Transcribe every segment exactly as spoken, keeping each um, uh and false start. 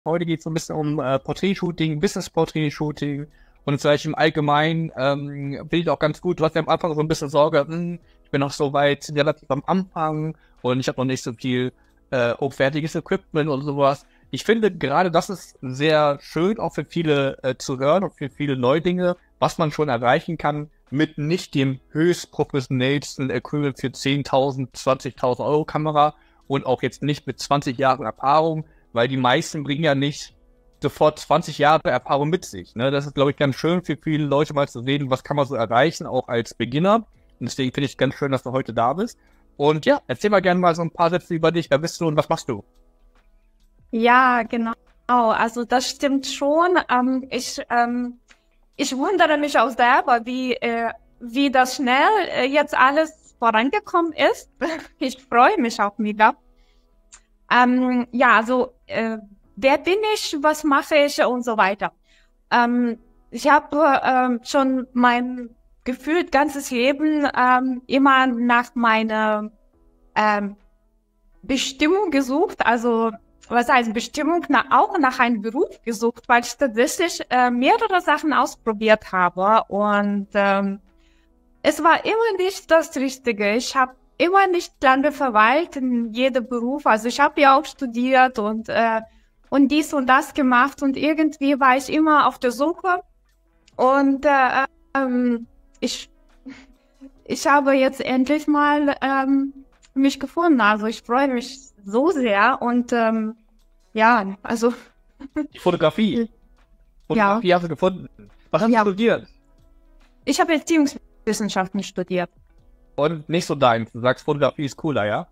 Heute geht es so ein bisschen um äh, Porträtshooting, Business-Portrait-Shooting und vielleicht im Allgemeinen ähm, finde ich auch ganz gut. Du hast ja am Anfang so ein bisschen Sorge, hm, ich bin noch so weit relativ am Anfang und ich habe noch nicht so viel äh, hochwertiges Equipment und sowas. Ich finde gerade das ist sehr schön, auch für viele äh, zu hören und für viele Neulinge, was man schon erreichen kann mit nicht dem höchst professionellsten Equipment für zehntausend, zwanzigtausend Euro Kamera und auch jetzt nicht mit zwanzig Jahren Erfahrung, weil die meisten bringen ja nicht sofort zwanzig Jahre Erfahrung mit sich. Ne? Das ist, glaube ich, ganz schön für viele Leute mal zu sehen, was kann man so erreichen, auch als Beginner. Und deswegen finde ich es ganz schön, dass du heute da bist. Und ja, erzähl mal gerne mal so ein paar Sätze über dich. Wer bist du und was machst du? Ja, genau. Also das stimmt schon. Ähm, ich, ähm, ich wundere mich auch selber, wie, äh, wie das schnell äh, jetzt alles vorangekommen ist. Ich freue mich auch mega. Ähm, ja, also äh, wer bin ich, was mache ich und so weiter. Ähm, ich habe ähm, schon mein gefühlt ganzes Leben ähm, immer nach meiner ähm, Bestimmung gesucht, also was heißt Bestimmung, na, auch nach einem Beruf gesucht, weil ich tatsächlich äh, mehrere Sachen ausprobiert habe und ähm, es war immer nicht das Richtige. Ich habe immer nicht lange verweilt in jedem Beruf. Also ich habe ja auch studiert und äh, und dies und das gemacht und irgendwie war ich immer auf der Suche und äh, ähm, ich ich habe jetzt endlich mal ähm, mich gefunden. Also ich freue mich so sehr und ähm, ja, also Die Fotografie. ja, Fotografie hast du gefunden. Was hast du ja. studiert? Ich habe Erziehungswissenschaften studiert. Und nicht so deins. Du sagst, Fotografie ist cooler, ja?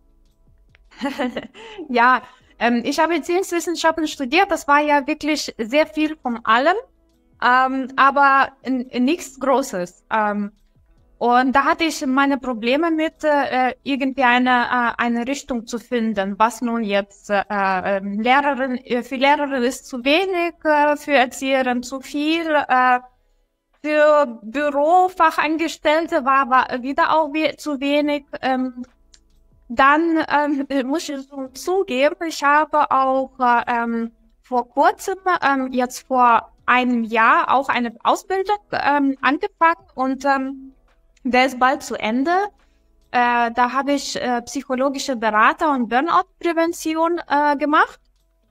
Ja, ähm, ich habe Erziehungswissenschaften studiert. Das war ja wirklich sehr viel von allem, ähm, aber n- nichts Großes. Ähm, und da hatte ich meine Probleme mit, äh, irgendwie eine, äh, eine Richtung zu finden, was nun jetzt äh, äh, Lehrerin, äh, für Lehrerin ist zu wenig, äh, für Erzieherin zu viel, äh, für Bürofachangestellte war, war wieder auch we zu wenig. Ähm, dann ähm, muss ich so zugeben, ich habe auch äh, ähm, vor kurzem, ähm, jetzt vor einem Jahr, auch eine Ausbildung ähm, angefangen und ähm, der ist bald zu Ende. Äh, da habe ich äh, psychologische Berater und Burnout-Prävention äh, gemacht.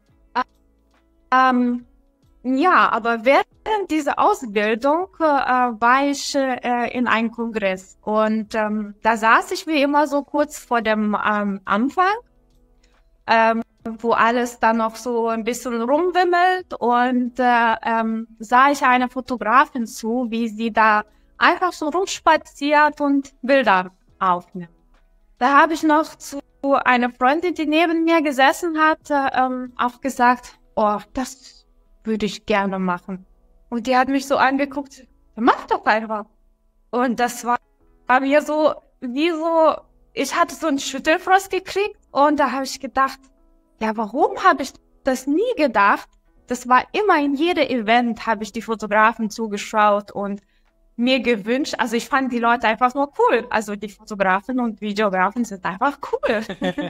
Ähm, ja, aber während dieser Ausbildung äh, war ich äh, in einem Kongress und ähm, da saß ich wie immer so kurz vor dem ähm, Anfang, ähm, wo alles dann noch so ein bisschen rumwimmelt und äh, ähm, sah ich einer Fotografin zu, wie sie da einfach so rumspaziert und Bilder aufnimmt. Da habe ich noch zu einer Freundin, die neben mir gesessen hat, äh, ähm, auch gesagt, oh, das würde ich gerne machen. Und die hat mich so angeguckt, mach doch einfach. Und das war, war mir so, wie so, ich hatte so einen Schüttelfrost gekriegt und da habe ich gedacht, ja, warum habe ich das nie gedacht? Das war immer in jedem Event, habe ich die Fotografen zugeschaut und mir gewünscht, also ich fand die Leute einfach nur cool. Also die Fotografen und Videografen sind einfach cool.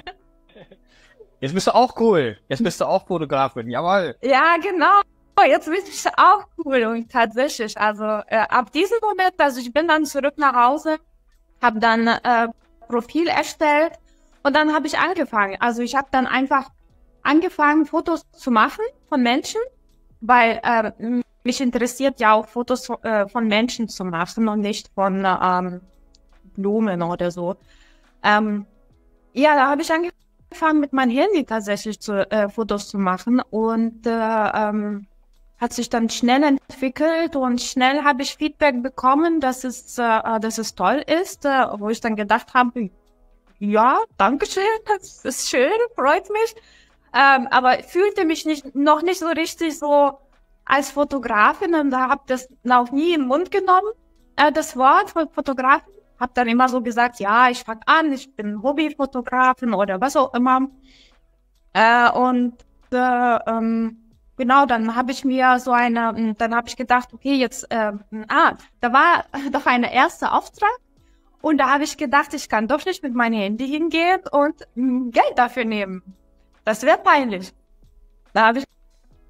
Jetzt bist du auch cool. Jetzt bist du auch Fotografin. Jawohl. Ja, genau. Jetzt bin ich auch cool und tatsächlich, also äh, ab diesem Moment, also ich bin dann zurück nach Hause, habe dann äh, Profil erstellt und dann habe ich angefangen. Also ich habe dann einfach angefangen, Fotos zu machen von Menschen, weil äh, mich interessiert ja auch Fotos äh, von Menschen zu machen und nicht von ähm, Blumen oder so. Ähm, ja, da habe ich angefangen mit meinem Handy tatsächlich zu, äh, Fotos zu machen und äh, ähm, hat sich dann schnell entwickelt und schnell habe ich Feedback bekommen, dass es, äh, dass es toll ist, äh, wo ich dann gedacht habe, ja, danke schön, das ist schön, freut mich. Ähm, aber ich fühlte mich nicht, noch nicht so richtig so als Fotografin und da habe das auch nie im Mund genommen, äh, das Wort von Fotografin. Habe dann immer so gesagt, ja, ich fange an, ich bin Hobbyfotografin oder was auch immer. Äh, und äh, ähm, genau, dann habe ich mir so eine, dann habe ich gedacht, okay, jetzt, äh, ah, da war doch ein erster Auftrag und da habe ich gedacht, ich kann doch nicht mit meinem Handy hingehen und mh, Geld dafür nehmen. Das wäre peinlich. Da habe ich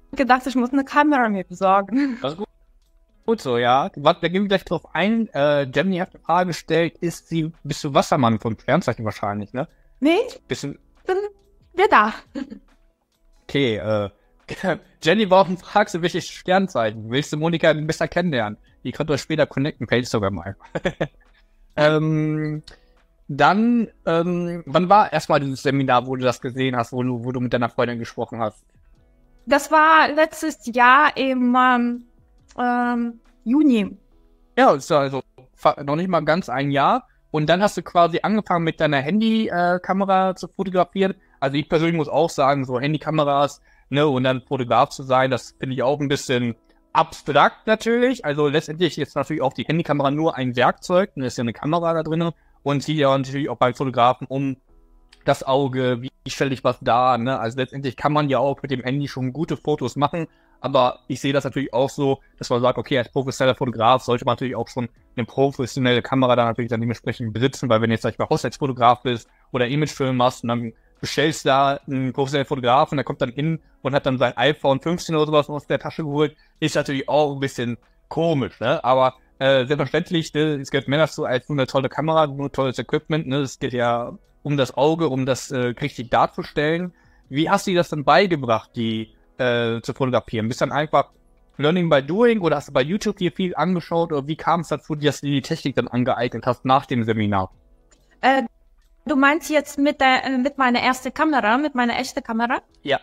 gedacht, ich muss eine Kamera mir besorgen. Das ist gut. Gut so, ja. Warte, da gehen wir gleich drauf ein. Äh, Jenny hat eine Frage gestellt, ist sie, bist du Wassermann vom Sternzeichen wahrscheinlich, ne? Nee, ich Bist du, bin wieder da. okay, äh, Jenny, warum fragst du, welches Sternzeichen? Willst du Monika besser kennenlernen? Die könnt ihr später connecten, per Instagram mal. ähm, dann, ähm, wann war erstmal dieses Seminar, wo du das gesehen hast, wo du, wo du mit deiner Freundin gesprochen hast? Das war letztes Jahr im ähm, ähm, Juni. Ja, ist ja also fa- noch nicht mal ganz ein Jahr. Und dann hast du quasi angefangen mit deiner Handykamera äh, zu fotografieren. Also ich persönlich muss auch sagen, so Handykameras, ne, und dann Fotograf zu sein, das finde ich auch ein bisschen abstrakt natürlich. Also letztendlich ist natürlich auch die Handykamera nur ein Werkzeug, und da ist ja eine Kamera da drin und sie ja natürlich auch beim Fotografen um das Auge, wie stelle ich was dar, ne? Also letztendlich kann man ja auch mit dem Handy schon gute Fotos machen, aber ich sehe das natürlich auch so, dass man sagt, okay, als professioneller Fotograf sollte man natürlich auch schon eine professionelle Kamera dann natürlich dann dementsprechend besitzen, weil wenn jetzt, sag ich mal, Hochzeitsfotograf bist oder Imagefilm machst und dann bestellst da einen professionellen Fotografen, der kommt dann hin und hat dann sein iPhone fünfzehn oder sowas aus der Tasche geholt, ist natürlich auch ein bisschen komisch, ne? Aber äh, selbstverständlich, ne, es gehört mehr dazu als nur eine tolle Kamera, nur tolles Equipment, ne? Es geht ja um das Auge, um das äh, richtig darzustellen. Wie hast du dir das dann beigebracht, die äh, zu fotografieren? Bist du dann einfach Learning by Doing oder hast du bei YouTube dir viel angeschaut oder wie kam es dazu, dass du die Technik dann angeeignet hast nach dem Seminar? Äh, du meinst jetzt mit der äh, mit meiner ersten Kamera, mit meiner echten Kamera? Ja.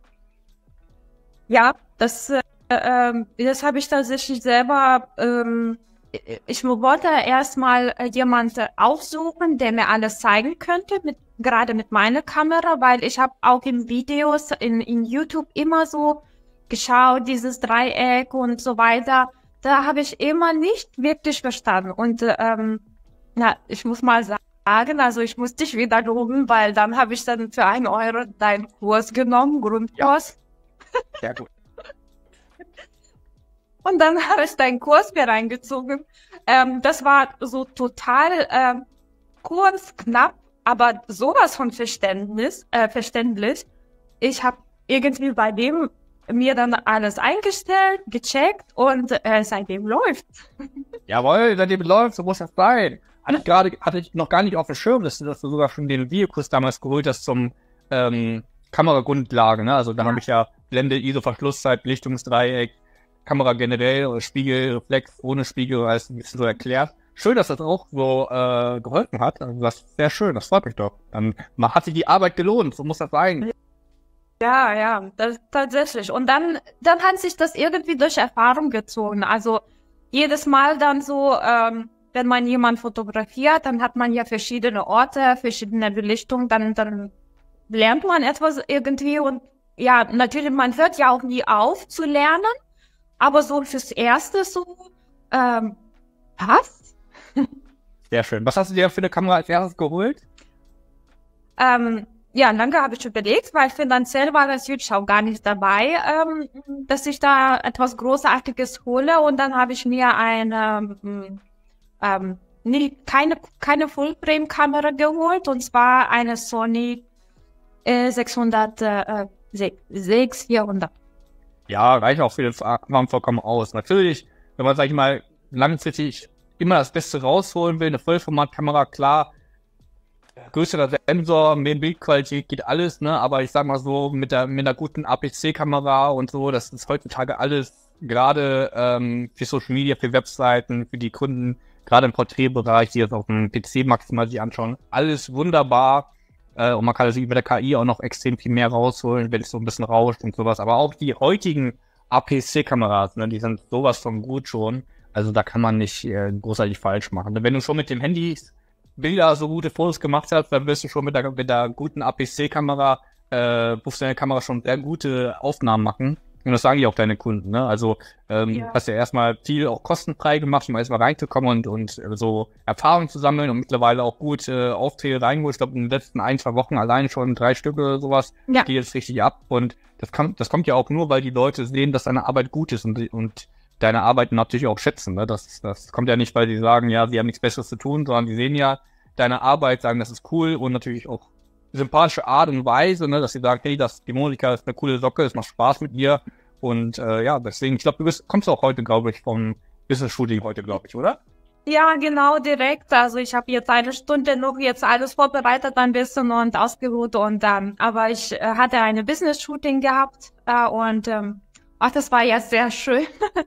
Ja, das, äh, ähm, das habe ich tatsächlich selber. Ähm, ich wollte erstmal jemanden aufsuchen, der mir alles zeigen könnte, mit, gerade mit meiner Kamera, weil ich habe auch in Videos in, in YouTube immer so geschaut, dieses Dreieck und so weiter. Da habe ich immer nicht wirklich verstanden. Und ähm, na, ich muss mal sagen, also ich muss dich wieder loben, weil dann habe ich dann für einen Euro deinen Kurs genommen, Grundkurs. Ja. Sehr gut. Und dann habe ich deinen Kurs mir reingezogen. Ähm, das war so total ähm, kurz, knapp, aber sowas von Verständnis, äh, verständlich. Ich habe irgendwie bei dem mir dann alles eingestellt, gecheckt und äh, seitdem läuft. Jawohl, seitdem läuft, so muss das sein. Hatte ich gerade, hatte ich noch gar nicht auf dem Schirm, dass du, dass du sogar schon den Videokurs damals geholt hast zum ähm, Kameragrundlage, ne? Also da Ja. habe ich ja Blende, I S O, Verschlusszeit, Belichtungsdreieck, Kamera generell, oder Spiegel, Reflex, ohne Spiegel, alles ein bisschen so erklärt. Schön, dass das auch so äh, geholfen hat. Also das ist sehr schön, das freut mich doch. Dann ma- hat sich die Arbeit gelohnt, so muss das sein. Ja, ja, das tatsächlich. Und dann, dann hat sich das irgendwie durch Erfahrung gezogen. Also jedes Mal dann so, ähm, wenn man jemanden fotografiert, dann hat man ja verschiedene Orte, verschiedene Belichtungen, dann, dann lernt man etwas irgendwie und ja, natürlich, man hört ja auch nie auf zu lernen, aber so fürs Erste so, ähm, passt. Sehr schön. Was hast du dir für eine Kamera als erstes geholt? Ähm, ja, lange habe ich überlegt, weil finanziell war das jetzt auch gar nicht dabei, ähm, dass ich da etwas Großartiges hole und dann habe ich mir eine, ähm, ähm, nie, keine, keine Fullframe-Kamera geholt und zwar eine Sony äh, sechshundert, äh, sechs vierhundert. Ja, reicht auch für den Anfang vollkommen aus. Natürlich, wenn man, sag ich mal, langfristig immer das Beste rausholen will, eine Vollformatkamera, klar, größerer Sensor, mehr Bildqualität geht alles, ne, aber ich sag mal so, mit der, mit einer guten A P C-Kamera und so, das ist heutzutage alles, gerade ähm, für Social Media, für Webseiten, für die Kunden, gerade im Porträtbereich, die jetzt auf dem P C maximal sich anschauen, alles wunderbar. Äh, und man kann natürlich mit der K I auch noch extrem viel mehr rausholen, wenn es so ein bisschen rauscht und sowas. Aber auch die heutigen A P C-Kameras, ne, die sind sowas von gut schon. Also da kann man nicht äh, großartig falsch machen. Wenn du schon mit dem Handy Bilder so gute Fotos gemacht hast, dann wirst du schon mit der, mit der guten A P C-Kamera, äh, professionelle Kamera schon sehr gute Aufnahmen machen. Und das sagen ja auch deine Kunden, ne? Also ähm, Ja. hast ja erstmal viel auch kostenfrei gemacht, um erstmal reinzukommen und, und äh, so Erfahrung zu sammeln und mittlerweile auch gute Aufträge reingeholt. Ich glaube, in den letzten ein, zwei Wochen allein schon drei Stück oder sowas Ja. geht jetzt richtig ab. Und das kommt, das kommt ja auch nur, weil die Leute sehen, dass deine Arbeit gut ist und, und deine Arbeit natürlich auch schätzen. Ne? Das, das kommt ja nicht, weil sie sagen, ja, sie haben nichts Besseres zu tun, sondern die sehen ja deine Arbeit, sagen, das ist cool und natürlich auch sympathische Art und Weise, ne, dass sie sagen, hey, das, die Monika ist eine coole Socke, es macht Spaß mit ihr Und äh, ja, deswegen, ich glaube, du bist, kommst auch heute, glaube ich, vom Business-Shooting heute, glaube ich, oder? Ja, genau, direkt. Also ich habe jetzt eine Stunde noch jetzt alles vorbereitet ein bisschen und ausgeruht und dann, aber ich äh, hatte eine Business-Shooting gehabt äh, und ähm, ach, das war ja sehr schön.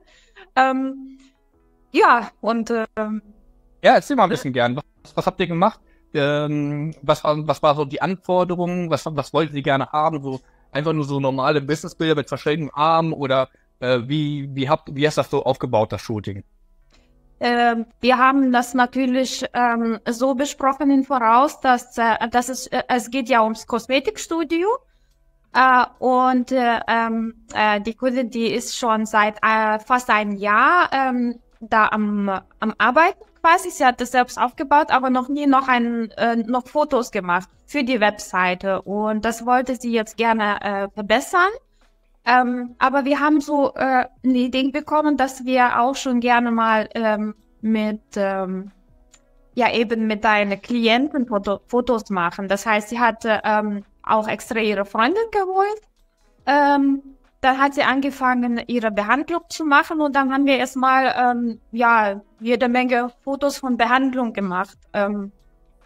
ähm, ja, und ähm, Ja, erzähl mal ein bisschen gern. Was, was habt ihr gemacht? Ähm, was, war, was war so die Anforderungen? Was, was wollten Sie gerne haben? So einfach nur so normale Businessbilder mit verschrägten Armen oder äh, wie, wie habt, wie hast du das so aufgebaut, das Shooting? Ähm, wir haben das natürlich ähm, so besprochen im Voraus, dass, äh, dass es, äh, es geht ja ums Kosmetikstudio. Äh, und äh, ähm, äh, die Kundin, die ist schon seit äh, fast einem Jahr ähm, da am, am Arbeiten quasi. Sie hat das selbst aufgebaut, aber noch nie noch, ein, äh, noch Fotos gemacht für die Webseite. Und das wollte sie jetzt gerne äh, verbessern. Ähm, aber wir haben so äh, eine Idee bekommen, dass wir auch schon gerne mal ähm, mit, ähm, ja eben mit einer Klientin Foto Fotos machen. Das heißt, sie hatte ähm, auch extra ihre Freundin geholt. Ähm, dann hat sie angefangen, ihre Behandlung zu machen und dann haben wir erstmal ähm, ja jede Menge Fotos von Behandlung gemacht. Ähm,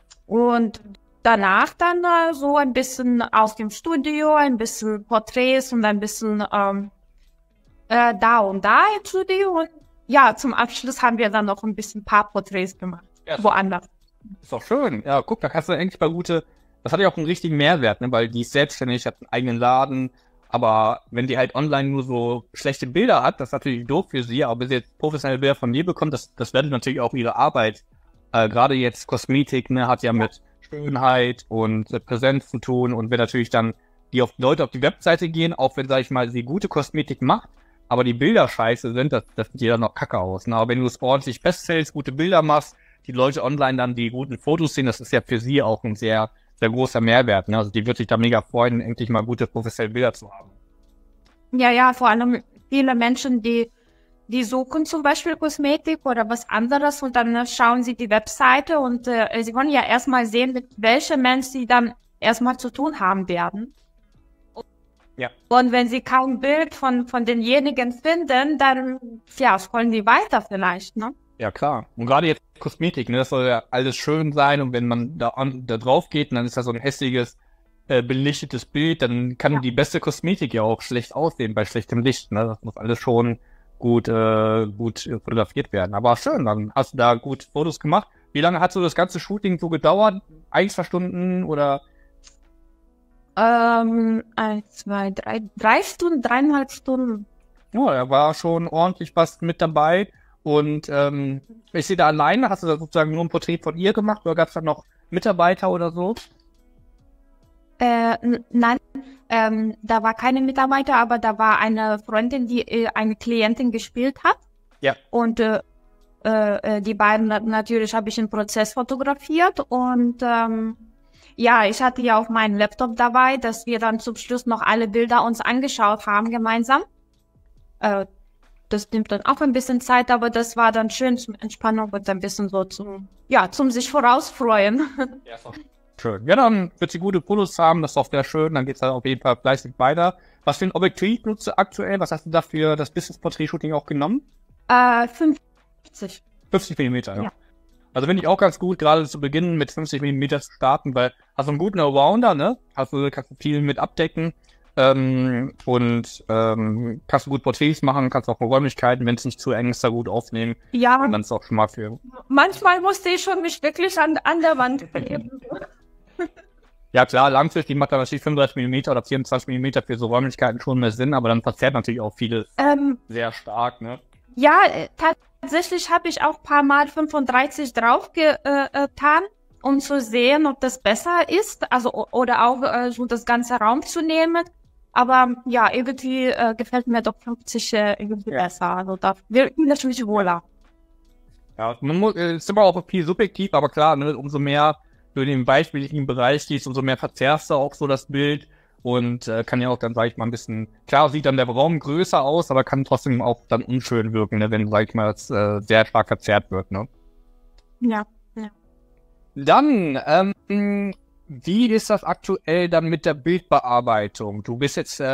und danach dann äh, so ein bisschen aus dem Studio, ein bisschen Porträts und ein bisschen ähm, äh, da und da im Studio. Und ja, zum Abschluss haben wir dann noch ein bisschen Paarporträts gemacht, Ja, woanders. ist doch schön. Ja, guck, da kannst du eigentlich bei Ute, das hat ja auch einen richtigen Mehrwert, ne? Weil die ist selbstständig, hat einen eigenen Laden, aber wenn die halt online nur so schlechte Bilder hat, das ist natürlich doof für sie, aber wenn sie jetzt professionelle Bilder von dir bekommt, das, das wertet natürlich auch ihre Arbeit. Äh, gerade jetzt Kosmetik, ne, hat ja, ja. mit Schönheit und äh, Präsenz zu tun und wenn natürlich dann die auf, Leute auf die Webseite gehen, auch wenn, sag ich mal, sie gute Kosmetik macht, aber die Bilder scheiße sind, das, das sieht ja dann noch kacke aus. Ne? Aber wenn du es ordentlich festhältst, gute Bilder machst, die Leute online dann die guten Fotos sehen, das ist ja für sie auch ein sehr, sehr großer Mehrwert. Ne? Also die wird sich da mega freuen, endlich mal gute professionelle Bilder zu haben. Ja, ja, vor allem viele Menschen, die, die suchen zum Beispiel Kosmetik oder was anderes und dann äh, schauen sie die Webseite und äh, sie wollen ja erstmal sehen, mit welchem Mensch sie dann erstmal zu tun haben werden. Ja. Und wenn sie kaum Bild von, von denjenigen finden, dann, ja, scrollen die weiter vielleicht, ne? Ja, klar. Und gerade jetzt Kosmetik, ne, das soll ja alles schön sein und wenn man da, an, da drauf geht und dann ist da so ein hässliches, äh, belichtetes Bild, dann kann ja. die beste Kosmetik ja auch schlecht aussehen bei schlechtem Licht, ne? Das muss alles schon gut, äh, gut fotografiert werden. Aber schön, dann hast du da gut Fotos gemacht. Wie lange hat so das ganze Shooting so gedauert? Ein, zwei Stunden oder? Ähm, eins, zwei, drei, drei Stunden, dreieinhalb Stunden. Ja, da war schon ordentlich was mit dabei. Und ähm, ich sehe da alleine, hast du da sozusagen nur ein Porträt von ihr gemacht oder gab es da noch Mitarbeiter oder so? Äh, nein, ähm, da war keine Mitarbeiter, aber da war eine Freundin, die äh, eine Klientin gespielt hat. Ja. Und äh, äh, die beiden natürlich habe ich im Prozess fotografiert und ähm, ja, ich hatte ja auch meinen Laptop dabei, dass wir dann zum Schluss noch alle Bilder uns angeschaut haben gemeinsam. Äh, das nimmt dann auch ein bisschen Zeit, aber das war dann schön zum Entspannung und ein bisschen so zum, ja, zum sich vorausfreuen. Ja, so. Schön. Ja, dann wird sie gute Fotos haben, das ist auch sehr schön, dann geht's dann auf jeden Fall fleißig weiter. Was für ein Objektiv nutzt du aktuell? Was hast du da für das Business-Porträt-Shooting auch genommen? Äh, fünfzig. fünfzig Millimeter, ja. ja. Also finde ich auch ganz gut, gerade zu Beginn mit fünfzig Millimeter zu starten, weil hast du einen guten Allrounder, ne? Hast du, kannst du viel mit abdecken ähm, und ähm, kannst du gut Porträts machen, kannst auch Räumlichkeiten, wenn es nicht zu eng ist, da gut aufnehmen. Ja. Und dann ist auch schon mal für. Manchmal musste ich schon mich wirklich an, an der Wand kleben. Ja klar, langfristig macht da natürlich fünfunddreißig Millimeter oder vierundzwanzig Millimeter für so Räumlichkeiten schon mehr Sinn, aber dann verzerrt natürlich auch vieles ähm, sehr stark, ne? Ja, tatsächlich habe ich auch ein paar Mal fünfunddreißig drauf getan, um zu sehen, ob das besser ist, also oder auch äh, so das ganze Raum zu nehmen. Aber ja, irgendwie äh, gefällt mir doch fünfzig äh, irgendwie ja. besser. Also da wird mir natürlich wohler. Ja, man muss, äh, ist immer auch viel subjektiv, aber klar, ne, umso mehr du in den beispiellichen Bereich gehst, umso mehr verzerrst du auch so das Bild und äh, kann ja auch dann, sag ich mal, ein bisschen, klar sieht dann der Raum größer aus, aber kann trotzdem auch dann unschön wirken, ne, wenn, sag ich mal, das äh, sehr stark verzerrt wird, ne? Ja, ja. Dann, ähm, wie ist das aktuell dann mit der Bildbearbeitung? Du bist jetzt äh,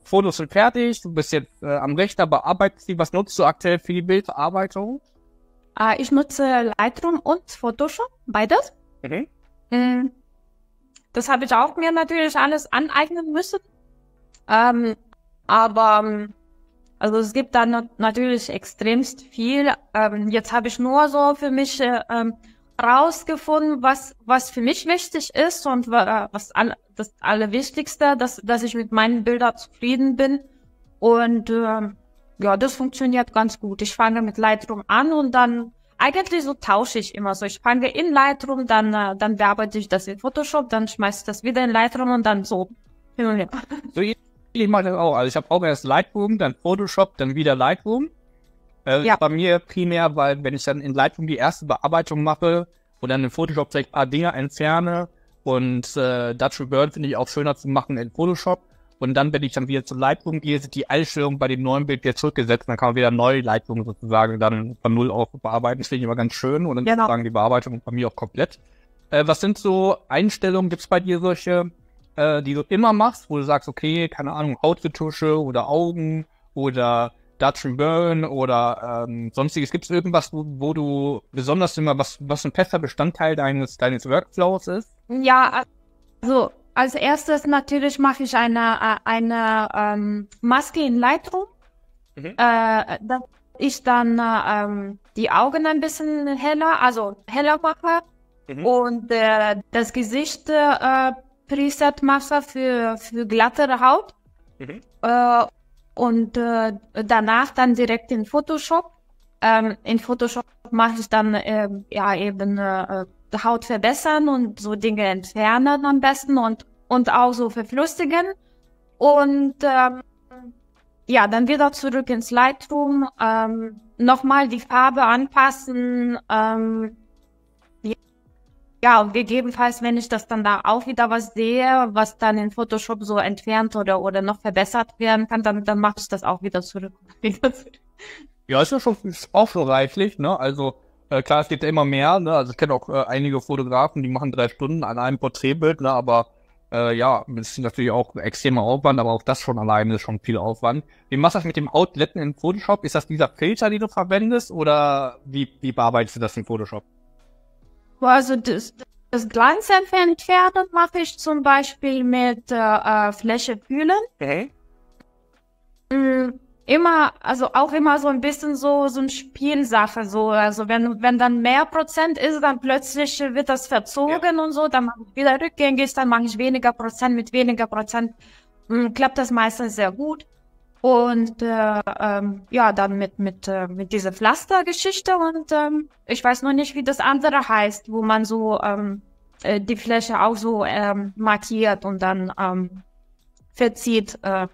Fotos sind fertig, du bist jetzt äh, am Rechner, bearbeitest die. Was nutzt du aktuell für die Bildbearbeitung? Äh, ich nutze Lightroom und Photoshop, beides. Mhm. Mm, Das habe ich auch mir natürlich alles aneignen müssen. Ähm, aber ähm, also es gibt dann nat- natürlich extremst viel. Ähm, jetzt habe ich nur so für mich äh, ähm, rausgefunden, was was für mich wichtig ist und wa- was all, das Allerwichtigste, dass dass ich mit meinen Bildern zufrieden bin. Und ähm, ja, das funktioniert ganz gut. Ich fange mit Lightroom an und dann eigentlich so tausche ich immer so. Ich fange in Lightroom, dann äh, dann bearbeite ich das in Photoshop, dann schmeiße ich das wieder in Lightroom und dann so hin und her. So, ich, ich mache das auch. Also ich habe auch erst Lightroom, dann Photoshop, dann wieder Lightroom. Äh, Ja. Bei mir primär, weil wenn ich dann in Lightroom die erste Bearbeitung mache und dann in Photoshop vielleicht ein paar Dinge entferne und äh, Dutch Reburn finde ich auch schöner zu machen in Photoshop. Und dann, wenn ich dann wieder zu Lightroom gehe, sind die Einstellungen bei dem neuen Bild wieder zurückgesetzt. Dann kann man wieder neu Lightroom sozusagen dann von Null auf bearbeiten. Das finde ich immer ganz schön. Und dann Genau. sozusagen die Bearbeitung bei mir auch komplett. Äh, was sind so Einstellungen? Gibt es bei dir solche, äh, die du immer machst, wo du sagst, okay, keine Ahnung, Hautretusche oder Augen oder Dutch Burn oder ähm, sonstiges? Gibt es irgendwas, wo, wo du besonders immer, was, was ein fester Bestandteil deines, deines Workflows ist? Ja, also als erstes natürlich mache ich eine äh, eine ähm, Maske in Lightroom, Mhm. äh, dass ich dann äh, ähm, die Augen ein bisschen heller, also heller mache Mhm. und äh, das Gesicht äh, Preset mache für für glattere Haut. Mhm. Äh, und äh, danach dann direkt in Photoshop. Ähm, in Photoshop mache ich dann äh, ja eben äh, die Haut verbessern und so Dinge entfernen am besten und und auch so verflüssigen. Und ähm, ja, dann wieder zurück ins Lightroom, ähm, nochmal die Farbe anpassen. Ähm, ja, und gegebenenfalls, wenn ich das dann da auch wieder was sehe, was dann in Photoshop so entfernt oder oder noch verbessert werden kann, dann dann mache ich das auch wieder zurück. Ja, ist ja schon, ist auch schon reichlich, ne? Also, äh, klar, es gibt ja immer mehr, ne? Also ich kenne auch äh, einige Fotografen, die machen drei Stunden an einem Porträtbild, ne? Aber äh, ja, das ist natürlich auch ein extremer Aufwand, aber auch das schon alleine ist schon viel Aufwand. Wie machst du das mit dem Outletten in Photoshop? Ist das dieser Filter, den du verwendest, oder wie, wie bearbeitest du das in Photoshop? Also das, das Glanz entfernen mache ich zum Beispiel mit äh, äh, Fläche fühlen. Okay. Mm, Immer, also auch immer so ein bisschen so so eine Spielsache so. Also wenn wenn dann mehr Prozent ist, dann plötzlich wird das verzogen und so, dann mache ich wieder rückgängig, dann mache ich weniger Prozent mit weniger Prozent. Mm, Klappt das meistens sehr gut. Und äh, ähm, ja, dann mit mit äh, mit dieser Pflastergeschichte und ähm, ich weiß noch nicht, wie das andere heißt, wo man so ähm, äh, die Fläche auch so ähm, markiert und dann ähm, verzieht. Äh,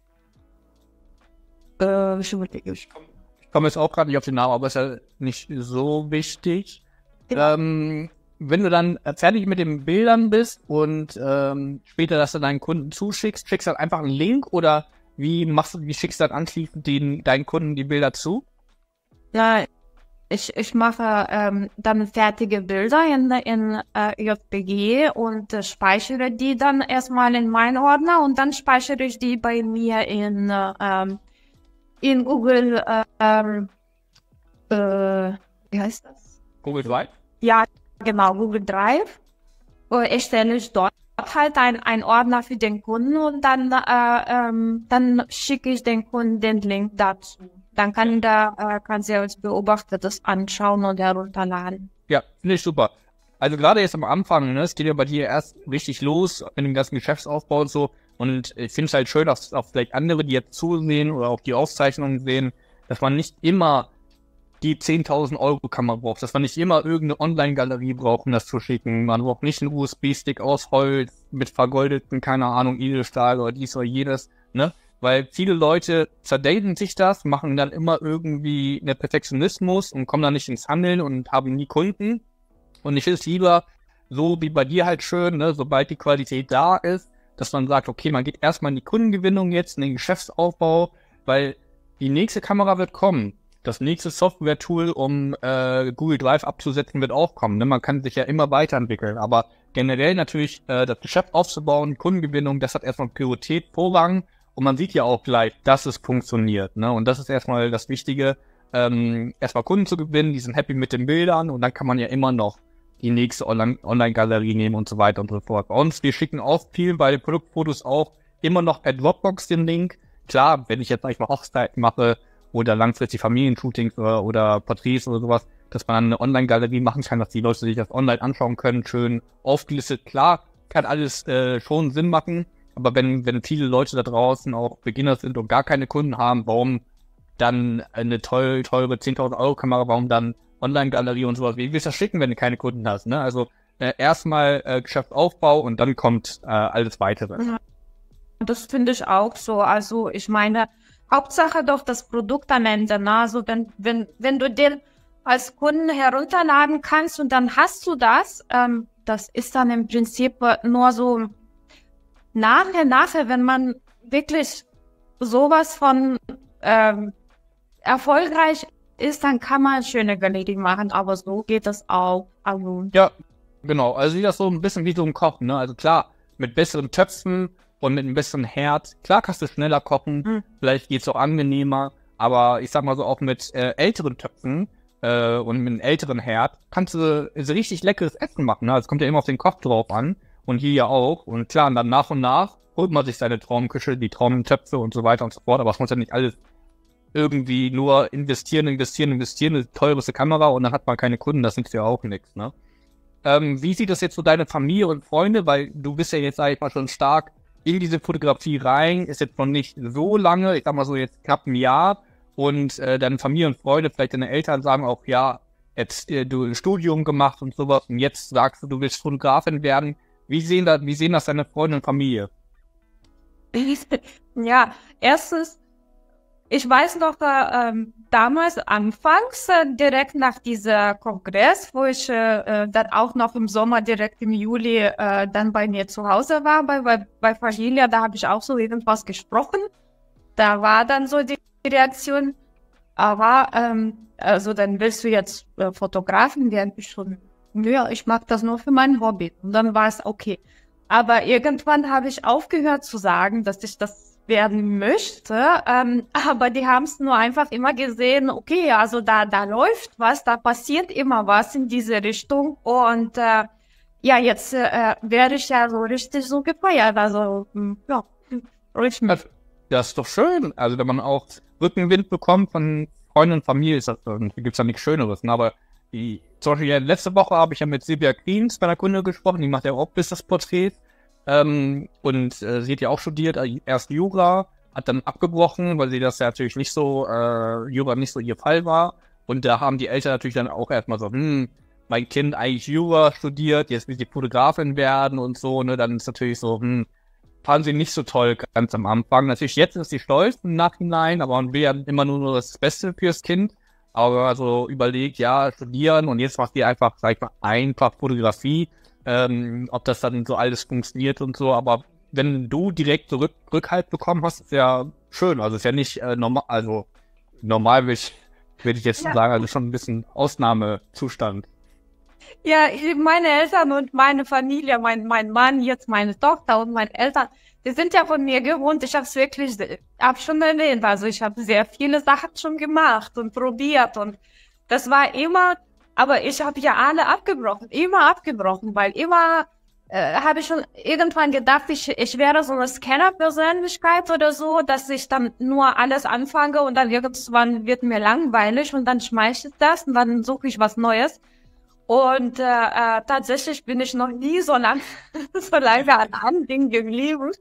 äh, ich überlege. Ich komme komm jetzt auch gerade nicht auf den Namen, aber ist ja nicht so wichtig. Genau. Ähm, wenn du dann fertig mit den Bildern bist und ähm, später das dann deinen Kunden zuschickst, schickst du dann einfach einen Link oder wie machst du, wie schickst du dann anschließend den, deinen Kunden die Bilder zu? Ja, ich, ich mache ähm, dann fertige Bilder in, in äh, J P G und äh, speichere die dann erstmal in meinen Ordner und dann speichere ich die bei mir in, äh, ähm, in Google, äh, ähm, äh, wie heißt das? Google Drive? Ja, genau, Google Drive. Äh, erstelle ich dort halt ein, ein Ordner für den Kunden und dann, äh, ähm, dann schicke ich den Kunden den Link dazu. Dann kann der, äh, kann sie als Beobachter das anschauen und herunterladen. Ja, finde ich super. Also gerade jetzt am Anfang, ne, es geht ja bei dir erst richtig los mit dem ganzen Geschäftsaufbau und so. Und ich finde es halt schön, dass auch vielleicht andere, die jetzt zusehen oder auch die Aufzeichnungen sehen, dass man nicht immer die zehntausend Euro Kamera braucht, dass man nicht immer irgendeine Online-Galerie braucht, um das zu schicken. Man braucht nicht einen U S B-Stick aus Holz mit vergoldeten, keine Ahnung, Edelstahl oder dies oder jenes, ne? Weil viele Leute zerdaten sich das, machen dann immer irgendwie einen Perfektionismus und kommen dann nicht ins Handeln und haben nie Kunden. Und ich finde es lieber so wie bei dir halt schön, ne, sobald die Qualität da ist, dass man sagt, okay, man geht erstmal in die Kundengewinnung jetzt, in den Geschäftsaufbau, weil die nächste Kamera wird kommen. Das nächste Software-Tool, um äh, Google Drive abzusetzen, wird auch kommen. Ne? Man kann sich ja immer weiterentwickeln, aber generell natürlich äh, das Geschäft aufzubauen, Kundengewinnung, das hat erstmal Priorität, Vorrang Und man sieht ja auch gleich, dass es funktioniert, ne? Und das ist erstmal das Wichtige, ähm, erstmal Kunden zu gewinnen, die sind happy mit den Bildern und dann kann man ja immer noch die nächste Online- Online-Galerie nehmen und so weiter und so fort. Bei uns, wir schicken auch viel bei den Produktfotos auch immer noch per Dropbox den Link. Klar, wenn ich jetzt sag ich mal Hochzeiten mache oder langfristig Familienshootings oder, oder Porträts oder sowas, dass man eine Online-Galerie machen kann, dass die Leute sich das online anschauen können, schön aufgelistet. Klar, kann alles äh, schon Sinn machen, aber wenn, wenn viele Leute da draußen auch Beginner sind und gar keine Kunden haben, warum dann eine teure, teure zehntausend Euro Kamera, warum dann Online-Galerie und sowas? Wie willst du das schicken, wenn du keine Kunden hast? Ne? Also äh, erstmal äh, Geschäftsaufbau und dann kommt äh, alles Weitere. Ja, das finde ich auch so. Also ich meine, Hauptsache doch das Produkt am Ende. Ne? Also wenn, wenn, wenn du den als Kunden herunterladen kannst und dann hast du das, ähm, das ist dann im Prinzip nur so nachher, nachher, wenn man wirklich sowas von ähm, erfolgreich ist, dann kann man schöne Galerie machen, aber so geht das auch. Also ja, genau. Also sieht das so ein bisschen wie so ein Kochen, ne? Also klar, mit besseren Töpfen und mit einem besseren Herd, klar kannst du schneller kochen, mhm. vielleicht geht's auch angenehmer, aber ich sag mal so auch mit äh, älteren Töpfen äh, und mit einem älteren Herd kannst du so richtig leckeres Essen machen, ne? Es kommt ja immer auf den Koch drauf an und hier ja auch und klar, und dann nach und nach holt man sich seine Traumküche, die Traumtöpfe und so weiter und so fort, aber es muss ja nicht alles irgendwie nur investieren, investieren, investieren, eine teureste Kamera und dann hat man keine Kunden, das nützt ja auch nichts, ne? Ähm, wie sieht das jetzt so deine Familie und Freunde, weil du bist ja jetzt, sag ich mal, schon stark in diese Fotografie rein, ist jetzt noch nicht so lange, ich sag mal so jetzt knapp ein Jahr und äh, deine Familie und Freunde, vielleicht deine Eltern sagen auch, ja, jetzt äh, du ein Studium gemacht und sowas und jetzt sagst du, du willst Fotografin werden. Wie sehen da, wie sehen das deine Freunde und Familie? Ja, erstens, ich weiß noch, äh, ähm, damals anfangs, äh, direkt nach dieser Kongress, wo ich äh, dann auch noch im Sommer direkt im Juli äh, dann bei mir zu Hause war, bei, bei, bei Familie, da habe ich auch so irgendwas gesprochen. Da war dann so die Reaktion, aber ähm, also dann willst du jetzt äh, Fotografen werden? Ich schon, ja, ich mag das nur für mein Hobby. Und dann war es okay. Aber irgendwann habe ich aufgehört zu sagen, dass ich das werden möchte, ähm, aber die haben es nur einfach immer gesehen, okay, also da da läuft was, da passiert immer was in diese Richtung und äh, ja, jetzt äh, werde ich ja so richtig so gefeiert, also ja, ruhig mit. Das ist doch schön, also wenn man auch Rückenwind bekommt von Freunden und Familie, ist das, gibt es ja nichts Schöneres, ne? Aber die, zum Beispiel ja, letzte Woche habe ich ja mit Silvia Greens bei einer Kunde gesprochen, die macht ja auch Business-Porträts. Ähm, und äh, sie hat ja auch studiert, äh, erst Jura, hat dann abgebrochen, weil sie das ja natürlich nicht so, äh, Jura nicht so ihr Fall war. Und da haben die Eltern natürlich dann auch erstmal so, hm, mein Kind eigentlich Jura studiert, jetzt will sie Fotografin werden und so, ne, dann ist natürlich so, hm, fanden sie nicht so toll ganz am Anfang. Natürlich jetzt ist sie stolz im Nachhinein, aber man will ja immer nur das Beste fürs Kind. Aber also überlegt, ja, studieren und jetzt macht die einfach, sag ich mal, einfach Fotografie. Ähm, ob das dann so alles funktioniert und so, aber wenn du direkt so Rück Rückhalt bekommen hast, ist ja schön, also ist ja nicht äh, normal, also normal würde ich, würd ich jetzt ja sagen, also schon ein bisschen Ausnahmezustand. Ja, meine Eltern und meine Familie, mein, mein Mann, jetzt meine Tochter und meine Eltern, die sind ja von mir gewohnt, ich habe es wirklich, habe schon erwähnt, also ich habe sehr viele Sachen schon gemacht und probiert und das war immer. Aber ich habe ja alle abgebrochen, immer abgebrochen, weil immer äh, habe ich schon irgendwann gedacht, ich, ich wäre so eine Scanner-Persönlichkeit oder so, dass ich dann nur alles anfange und dann irgendwann wird mir langweilig und dann schmeiße ich das und dann suche ich was Neues. Und äh, äh, tatsächlich bin ich noch nie so lange so lange an einem Ding geblieben.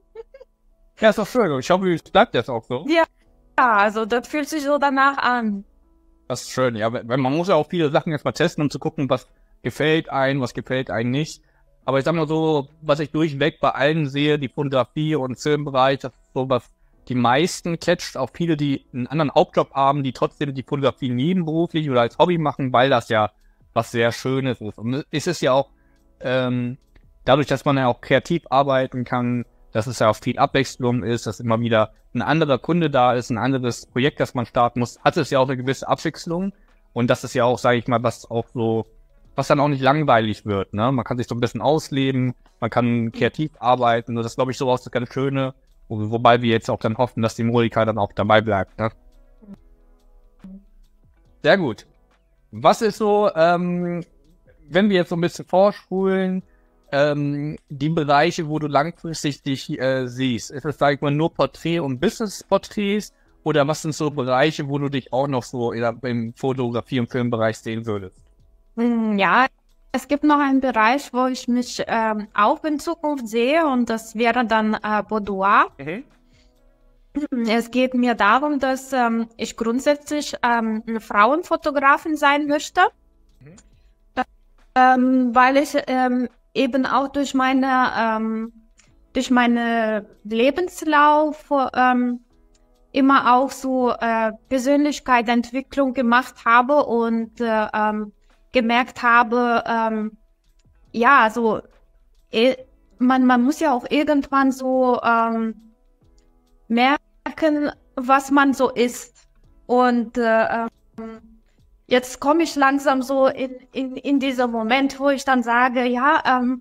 Ja, ist doch schön. Ich hoffe, es bleibt jetzt auch so. Ja, also das fühlt sich so danach an. Das ist schön, ja. Weil man muss ja auch viele Sachen erstmal testen, um zu gucken, was gefällt einem, was gefällt einem nicht. Aber ich sag mal so, was ich durchweg bei allen sehe, die Fotografie und Filmbereich, das ist so, was die meisten catcht, auch viele, die einen anderen Hauptjob haben, die trotzdem die Fotografie nebenberuflich oder als Hobby machen, weil das ja was sehr Schönes ist. Und es ist ja auch, ähm, dadurch, dass man ja auch kreativ arbeiten kann, dass es ja auch viel Abwechslung ist, dass immer wieder ein anderer Kunde da ist, ein anderes Projekt, das man starten muss, hat es ja auch eine gewisse Abwechslung. Und das ist ja auch, sage ich mal, was auch so, was dann auch nicht langweilig wird, ne? Man kann sich so ein bisschen ausleben, man kann kreativ arbeiten und das ist, glaube ich, so auch das ganz Schöne. Wo, wobei wir jetzt auch dann hoffen, dass die Monika dann auch dabei bleibt. Ne? Sehr gut. Was ist so, ähm, wenn wir jetzt so ein bisschen vorspulen, ähm, die Bereiche, wo du langfristig dich äh, siehst? Ist es, sag ich mal, nur Porträt- und Business-Porträts? Oder was sind so Bereiche, wo du dich auch noch so in, im Fotografie- und Filmbereich sehen würdest? Ja, es gibt noch einen Bereich, wo ich mich ähm, auch in Zukunft sehe und das wäre dann äh, Boudoir. Mhm. Es geht mir darum, dass ähm, ich grundsätzlich ähm, eine Frauenfotografin sein möchte, Mhm. ähm, weil ich ähm, eben auch durch meine ähm, durch meine Lebenslauf ähm, immer auch so äh, Persönlichkeitsentwicklung gemacht habe und äh, ähm, gemerkt habe, ähm, ja, so eh, man man muss ja auch irgendwann so ähm, merken, was man so ist. Und äh, ähm, jetzt komme ich langsam so in, in, in dieser Moment, wo ich dann sage, ja, ähm,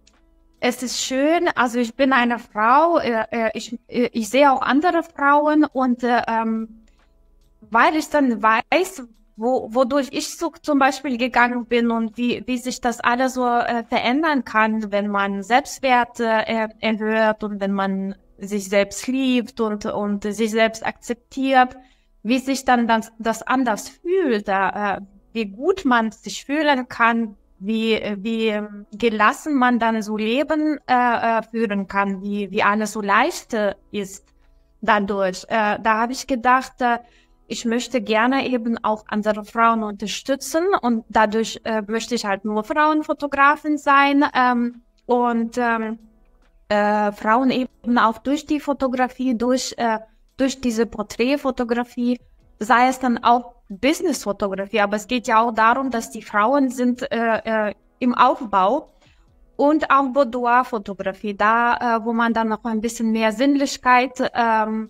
es ist schön, also ich bin eine Frau, äh, äh, ich, äh, ich sehe auch andere Frauen und äh, ähm, weil ich dann weiß, wo, wodurch ich so zum Beispiel gegangen bin und wie, wie sich das alles so äh, verändern kann, wenn man Selbstwert äh, erhöht und wenn man sich selbst liebt und, und sich selbst akzeptiert, wie sich dann das, das anders fühlt, äh, wie gut man sich fühlen kann, wie, wie gelassen man dann so Leben äh, führen kann, wie, wie alles so leicht äh, ist dadurch. Äh, da habe ich gedacht, äh, ich möchte gerne eben auch andere Frauen unterstützen und dadurch äh, möchte ich halt nur Frauenfotografin sein ähm, und ähm, äh, Frauen eben auch durch die Fotografie, durch, äh, durch diese Porträtfotografie, sei es dann auch Businessfotografie, aber es geht ja auch darum, dass die Frauen sind äh, äh, im Aufbau und auch Boudoir-Fotografie, da äh, wo man dann noch ein bisschen mehr Sinnlichkeit ähm,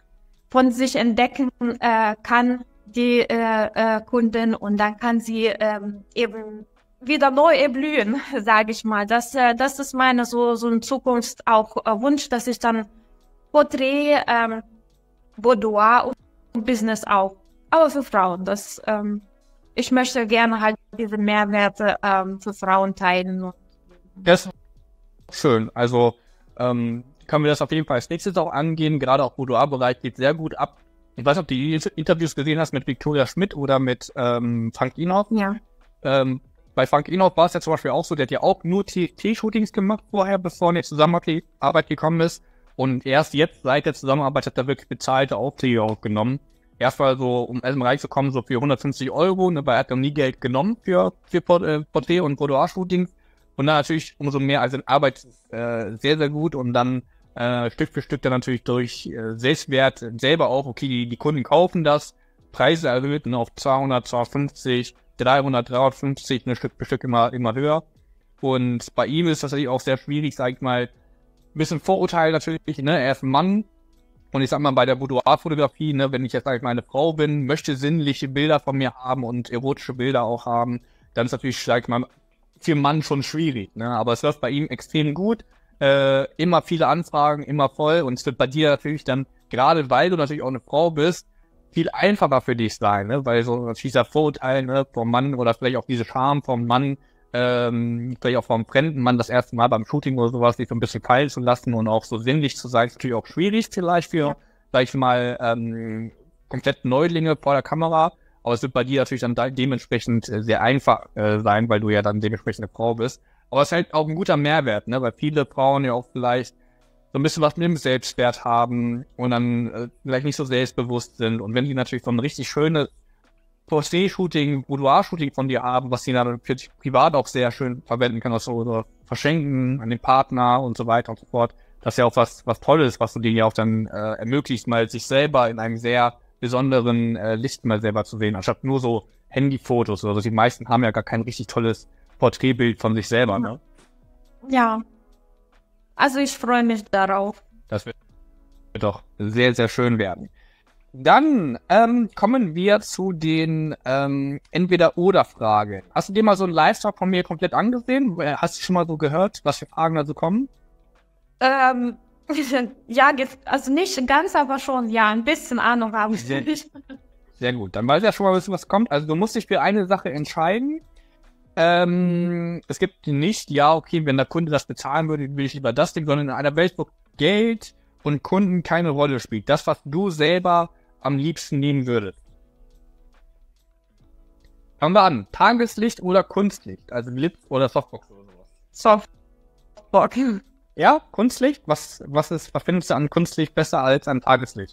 von sich entdecken äh, kann, die äh, äh, Kundin, und dann kann sie ähm, eben wieder neu erblühen, sage ich mal. Das, äh, das ist meine so so ein Zukunft auch äh, Wunsch, dass ich dann Porträt, ähm, Boudoir und Business auch, aber für Frauen. Das, ähm, ich möchte gerne halt diese Mehrwerte ähm, für Frauen teilen. Das ist schön. Also ähm, können wir das auf jeden Fall als nächstes auch angehen. Gerade auch Boudoir-Bereich geht sehr gut ab. Ich weiß nicht, ob du die Interviews gesehen hast mit Victoria Schmidt oder mit ähm, Frank Inhoff. Ja. Ähm, bei Frank Inhoff war es ja zum Beispiel auch so, der hat ja auch nur T-Shootings gemacht vorher, bevor er in die Zusammenarbeit gekommen ist. Und erst jetzt, seit der Zusammenarbeit, hat er wirklich bezahlte Aufträge aufgenommen. Erst mal so, um erstmal reinzukommen, so für hundertfünfzig Euro, ne, weil er hat noch nie Geld genommen für, für Port äh, Porträt- und Boudoir-Shootings. Und dann natürlich umso mehr, also Arbeit äh, sehr, sehr gut und dann äh, Stück für Stück dann natürlich durch äh, Selbstwert selber auch, okay, die, die Kunden kaufen das, Preise erhöhten auf zweihundert, zweihundertfünfzig, dreihundert, dreihundertfünfzig, ne, Stück für Stück immer, immer höher. Und bei ihm ist das natürlich auch sehr schwierig, sag ich mal, ein bisschen Vorurteil natürlich, ne, er ist ein Mann. Und ich sag mal, bei der Boudoir-Fotografie, ne, wenn ich jetzt, sag ich mal, eine Frau bin, möchte sinnliche Bilder von mir haben und erotische Bilder auch haben, dann ist natürlich, sag ich mal, für einen Mann schon schwierig, ne, aber es läuft bei ihm extrem gut, äh, immer viele Anfragen, immer voll, und es wird bei dir natürlich dann, gerade weil du natürlich auch eine Frau bist, viel einfacher für dich sein, ne, weil so dieser Vorurteil, ne, vom Mann oder vielleicht auch diese Scham vom Mann, ähm, vielleicht auch vom fremden Mann das erste Mal beim Shooting oder sowas, sich so ein bisschen fallen zu lassen und auch so sinnlich zu sein, ist natürlich auch schwierig vielleicht für, ja. sag ich mal, ähm, komplett Neulinge vor der Kamera, aber es wird bei dir natürlich dann de- dementsprechend äh, sehr einfach äh, sein, weil du ja dann dementsprechend eine Frau bist, aber es ist halt auch ein guter Mehrwert, ne, weil viele Frauen ja auch vielleicht so ein bisschen was mit dem Selbstwert haben und dann äh, vielleicht nicht so selbstbewusst sind, und wenn die natürlich so ein richtig schönes Porträt-Shooting, Boudoir-Shooting von dir haben, was sie dann für dich privat auch sehr schön verwenden kann, also oder verschenken an den Partner und so weiter und so fort. Das ist ja auch was, was Tolles, was du dir ja auch dann äh, ermöglicht, mal sich selber in einem sehr besonderen äh, Licht mal selber zu sehen, anstatt nur so Handyfotos oder so. Die meisten haben ja gar kein richtig tolles Porträtbild von sich selber, ne? Ja. Also ich freue mich darauf. Das wird doch sehr, sehr schön werden. Dann ähm, kommen wir zu den ähm, Entweder-Oder-Fragen. Hast du dir mal so einen Live-Talk von mir komplett angesehen? Hast du schon mal so gehört, was für Fragen da so kommen? Ähm, Ja, also nicht ganz, aber schon, ja, ein bisschen Ahnung habe ich. Sehr, sehr gut. Dann weiß ich ja schon mal, was kommt. Also du musst dich für eine Sache entscheiden. Ähm, es gibt nicht, ja, okay, wenn der Kunde das bezahlen würde, will ich lieber das Ding, sondern in einer Welt, wo Geld und Kunden keine Rolle spielt. Das, was du selber am liebsten nehmen würdest. Fangen wir an. Tageslicht oder Kunstlicht? Also Blitz oder Softbox oder sowas? Softbox. Ja, Kunstlicht? Was, was ist, was findest du an Kunstlicht besser als an Tageslicht?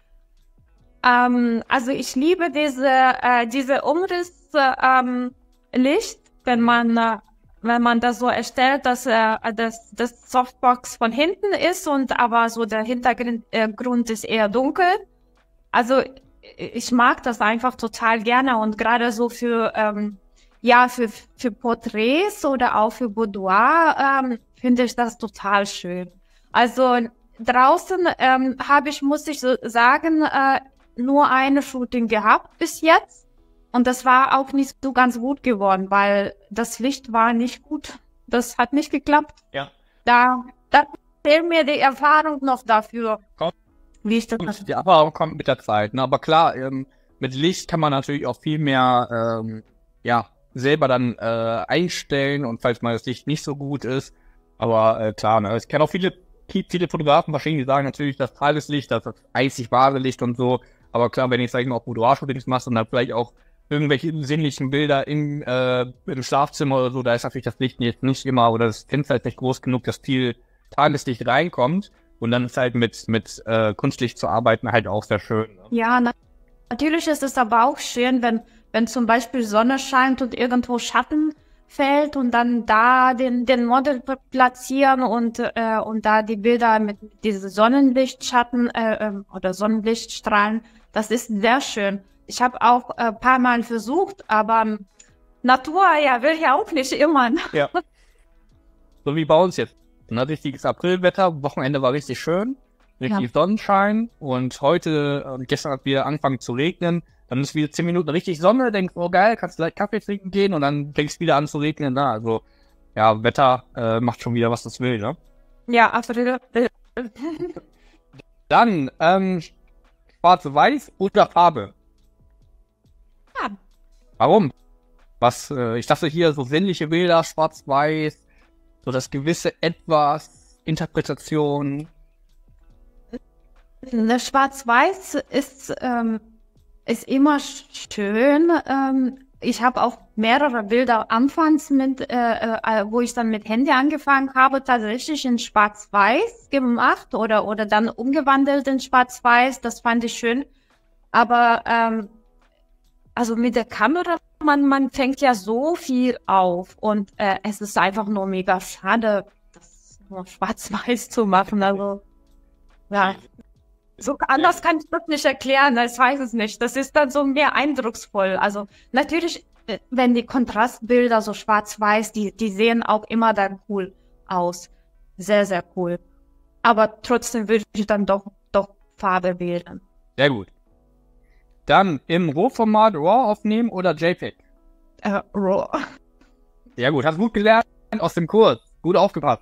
Ähm, also ich liebe diese, äh, diese Umrisslicht, ähm, wenn man, äh, wenn man das so erstellt, dass äh, das, das Softbox von hinten ist und aber so der Hintergrund äh, Grund ist eher dunkel. Also ich mag das einfach total gerne und gerade so für ähm, ja für für Porträts oder auch für Boudoir ähm, finde ich das total schön. Also draußen ähm, habe ich, muss ich so sagen, äh, nur eine Shooting gehabt bis jetzt und das war auch nicht so ganz gut geworden, weil das Licht war nicht gut. Das hat nicht geklappt. Ja. Da, da fehlt mir die Erfahrung noch dafür. Komm. Wie ich das mache. Die Erfahrung kommt mit der Zeit, ne? Aber klar, ähm, mit Licht kann man natürlich auch viel mehr ähm, ja, selber dann äh, einstellen und falls mal das Licht nicht so gut ist. Aber äh, klar, ne? Ich kenne auch viele, viele Fotografen wahrscheinlich, die sagen natürlich, das Tageslicht, das ist das einzig wahre Licht und so. Aber klar, wenn ich, sag ich mal, auch Boudoir-Shootings machst und dann vielleicht auch irgendwelche sinnlichen Bilder im, äh, im Schlafzimmer oder so, da ist natürlich das Licht jetzt nicht immer, oder das Fenster ist nicht groß genug, dass viel Tageslicht reinkommt. Und dann ist halt mit, mit äh, Kunstlicht zu arbeiten halt auch sehr schön. Ne? Ja, na natürlich ist es aber auch schön, wenn, wenn zum Beispiel Sonne scheint und irgendwo Schatten fällt und dann da den, den Model platzieren und, äh, und da die Bilder mit diesen Sonnenlichtschatten äh, oder Sonnenlichtstrahlen, das ist sehr schön. Ich habe auch ein äh, paar Mal versucht, aber Natur, ja, will ja auch nicht immer. Ja. So wie bei uns jetzt. Ein richtiges Aprilwetter, Wochenende war richtig schön, richtig ja. Sonnenschein und heute und gestern hat wieder angefangen zu regnen. Dann ist wieder zehn Minuten richtig Sonne, denkst, oh geil, kannst gleich Kaffee trinken gehen und dann fängt es wieder an zu regnen. Na, also ja, Wetter äh, macht schon wieder, was es will, ne? Ja, April. Dann ähm, Schwarz-Weiß oder Farbe? Ja. Warum? Was? Äh, ich dachte hier so sinnliche Bilder, Schwarz-Weiß. So das gewisse Etwas, Interpretation. Das Schwarz-Weiß ist, ähm, ist immer schön. Ähm, ich habe auch mehrere Bilder anfangs mit, äh, äh, wo ich dann mit Handy angefangen habe, tatsächlich in Schwarz-Weiß gemacht oder, oder dann umgewandelt in Schwarz-Weiß. Das fand ich schön. Aber ähm, also mit der Kamera, man, man fängt ja so viel auf und äh, es ist einfach nur mega schade, das nur schwarz-weiß zu machen. Also, ja, so anders kann ich das nicht erklären, ich weiß es nicht. Das ist dann so mehr eindrucksvoll. Also natürlich, wenn die Kontrastbilder so schwarz-weiß, die, die sehen auch immer dann cool aus. Sehr, sehr cool. Aber trotzdem würde ich dann doch, doch Farbe wählen. Sehr gut. Dann im RAW-Format RAW aufnehmen oder JPEG? Äh, RAW. Ja gut, hast gut gelernt aus dem Kurs. Gut aufgepasst.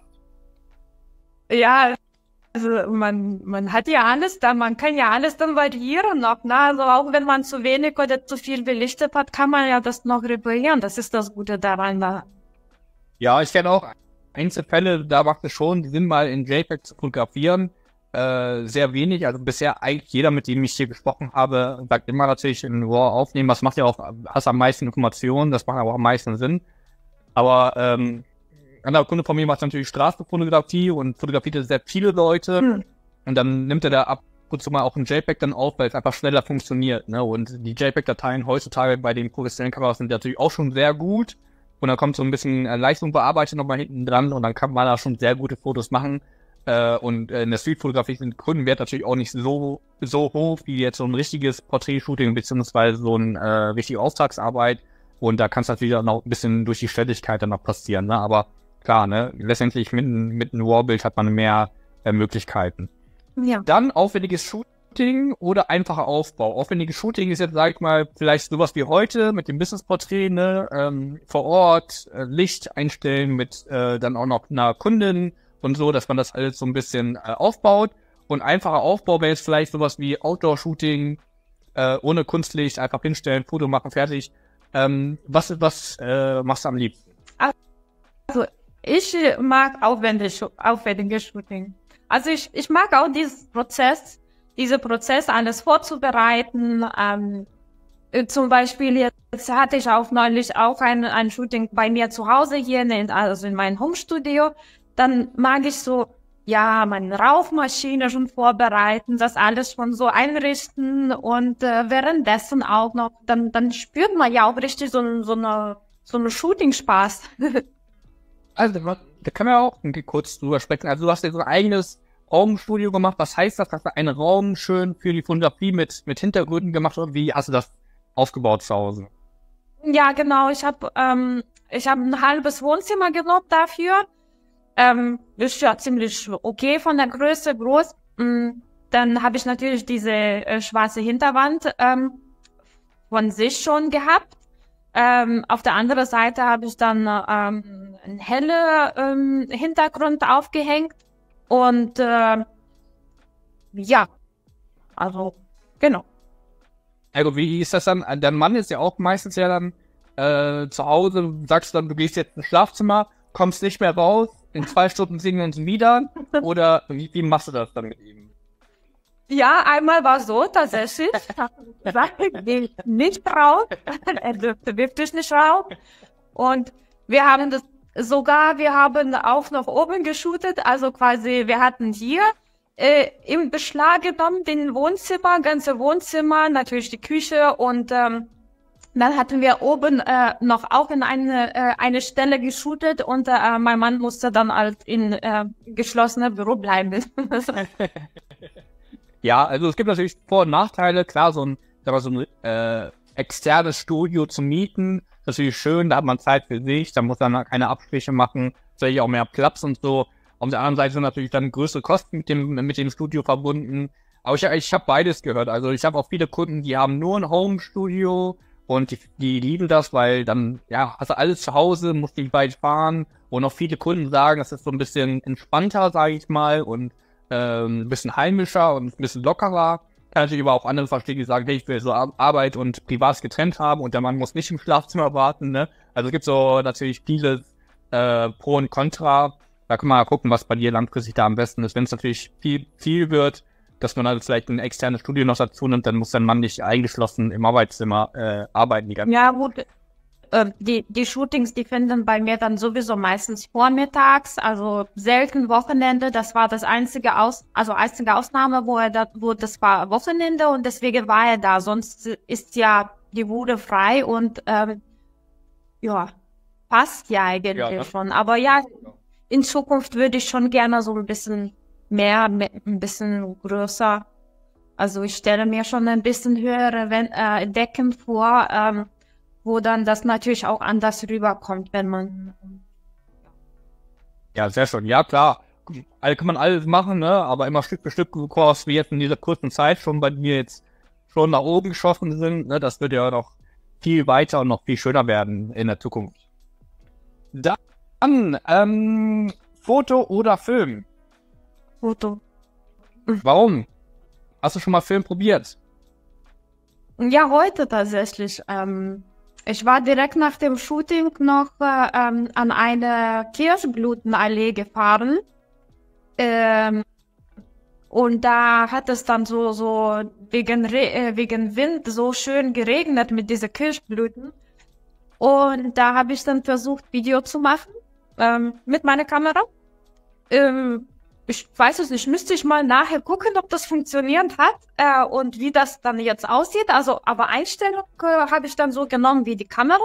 Ja, also man, man hat ja alles da, man kann ja alles dann variieren noch, ne? Also auch wenn man zu wenig oder zu viel belichtet hat, kann man ja das noch reparieren. Das ist das Gute daran. Da. Ja, ich kenne auch Einzelfälle, da macht es schon Sinn, mal in JPEG zu fotografieren. Äh, sehr wenig, also bisher eigentlich jeder, mit dem ich hier gesprochen habe, sagt immer natürlich in RAW aufnehmen, das macht ja auch, hast am meisten Informationen, das macht aber auch am meisten Sinn. Aber ähm, ein anderer Kunde von mir macht natürlich Straßenfotografie und fotografiert sehr viele Leute hm. und dann nimmt er da ab und zu mal auch ein JPEG dann auf, weil es einfach schneller funktioniert, ne? Und die JPEG-Dateien heutzutage bei den professionellen Kameras sind natürlich auch schon sehr gut und dann kommt so ein bisschen äh, Leistung bearbeitet nochmal hinten dran und dann kann man da schon sehr gute Fotos machen. Und in der Streetfotografie sind Kundenwert natürlich auch nicht so so hoch wie jetzt so ein richtiges Porträtshooting beziehungsweise so eine äh, richtige Auftragsarbeit. Und da kann es natürlich auch noch ein bisschen durch die Schnelligkeit dann noch passieren. Ne? Aber klar, ne, letztendlich mit, mit einem RAW-Bild hat man mehr äh, Möglichkeiten. Ja. Dann aufwendiges Shooting oder einfacher Aufbau. Aufwendiges Shooting ist jetzt, sag ich mal, vielleicht sowas wie heute mit dem Business-Porträt, ne, ähm, vor Ort, äh, Licht einstellen mit äh, dann auch noch einer Kundin und so, dass man das alles so ein bisschen äh, aufbaut. Und einfacher Aufbau wäre jetzt vielleicht sowas wie Outdoor-Shooting, äh, ohne Kunstlicht, einfach hinstellen, Foto machen, fertig. Ähm, was was äh, machst du am liebsten? Also ich mag aufwendig, aufwendige Shooting. Also ich, ich mag auch dieses Prozess, diese Prozess, alles vorzubereiten. Ähm, zum Beispiel jetzt hatte ich auch neulich auch ein, ein Shooting bei mir zu Hause hier, in, also in meinem Homestudio. Dann mag ich so, ja, meine Rauchmaschine schon vorbereiten, das alles schon so einrichten und äh, währenddessen auch noch, dann, dann spürt man ja auch richtig so, so eine, so eine Shooting-Spaß. Also, da können wir auch kurz drüber sprechen. Also, du hast ja so ein eigenes Raumstudio gemacht. Was heißt das? Hast du einen Raum schön für die Fotografie mit, mit Hintergründen gemacht? Oder wie hast du das aufgebaut zu Hause? Ja, genau. Ich habe ähm, ich hab ein halbes Wohnzimmer genommen dafür. Ähm, ist ja ziemlich okay von der Größe, groß. Mm, Dann habe ich natürlich diese äh, schwarze Hinterwand ähm, von sich schon gehabt. Ähm, auf der anderen Seite habe ich dann ähm, einen helle ähm, Hintergrund aufgehängt. Und äh, ja, also genau. Also, wie ist das dann? Dein Mann ist ja auch meistens ja dann äh, zu Hause, sagst du dann, du gehst jetzt ins Schlafzimmer, kommst nicht mehr raus, in zwei Stunden sehen wir uns wieder, oder wie, wie machst du das dann mit ihm? Ja, einmal war so tatsächlich. Ich geh nicht raus. Er dürfte wirklich nicht raus. Und wir haben das sogar, wir haben auch noch oben geshootet. Also quasi, wir hatten hier äh, im Beschlag genommen den Wohnzimmer, ganze Wohnzimmer, natürlich die Küche und ähm, dann hatten wir oben äh, noch auch in eine äh, eine Stelle geshootet und äh, mein Mann musste dann halt in äh, geschlossenem Büro bleiben. Ja, also es gibt natürlich Vor- und Nachteile. Klar, so ein, sag mal, so ein äh, externes Studio zu mieten, ist natürlich schön, da hat man Zeit für sich, da muss man keine Abstriche machen, vielleicht auch mehr Platz und so. Auf der anderen Seite sind natürlich dann größere Kosten mit dem, mit dem Studio verbunden. Aber ich, ich habe beides gehört. Also ich habe auch viele Kunden, die haben nur ein Home-Studio und die, die lieben das, weil dann, ja, hast du alles zu Hause, musst nicht weit fahren. Und auch viele Kunden sagen, das ist so ein bisschen entspannter, sage ich mal, und ähm, ein bisschen heimischer und ein bisschen lockerer. Kann natürlich aber auch andere verstehen, die sagen, hey, ich will so Ar- Arbeit und Privat getrennt haben und der Mann muss nicht im Schlafzimmer warten, ne? Also es gibt so natürlich vieles äh, Pro und Contra. Da kann man mal gucken, was bei dir langfristig da am besten ist. Wenn es natürlich viel, viel wird, dass man dann vielleicht ein externes Studio noch dazu nimmt, dann muss der Mann nicht eingeschlossen im Arbeitszimmer äh, arbeiten die ganze Zeit. Ja, gut. Äh, die, die Shootings, die finden bei mir dann sowieso meistens vormittags, also selten Wochenende. Das war das einzige Aus, also einzige Ausnahme, wo er da, wo das war Wochenende und deswegen war er da. Sonst ist ja die Bude frei und ähm, ja, passt ja eigentlich Ja, ne? schon. Aber ja, in Zukunft würde ich schon gerne so ein bisschen mehr, me- ein bisschen größer. Also ich stelle mir schon ein bisschen höhere Wen- äh, Decken vor, ähm, wo dann das natürlich auch anders rüberkommt, wenn man... Ja, sehr schön. Ja, klar. Also kann man alles machen, ne? Aber immer Stück für Stück, was wir jetzt in dieser kurzen Zeit schon bei mir jetzt schon nach oben geschossen sind, ne? Das wird ja noch viel weiter und noch viel schöner werden in der Zukunft. Dann, ähm, Foto oder Film? Foto. Warum? Hast du schon mal Film probiert? Ja, heute tatsächlich. Ähm, ich war direkt nach dem Shooting noch äh, ähm, an eine Kirschblütenallee gefahren. Ähm, und da hat es dann so, so wegen, Re äh, wegen Wind so schön geregnet mit diesen Kirschblüten. Und da habe ich dann versucht, Video zu machen ähm, mit meiner Kamera. Ähm, ich weiß es nicht, müsste ich mal nachher gucken, ob das funktioniert hat äh, und wie das dann jetzt aussieht. Also, aber Einstellung äh, habe ich dann so genommen wie die Kamera.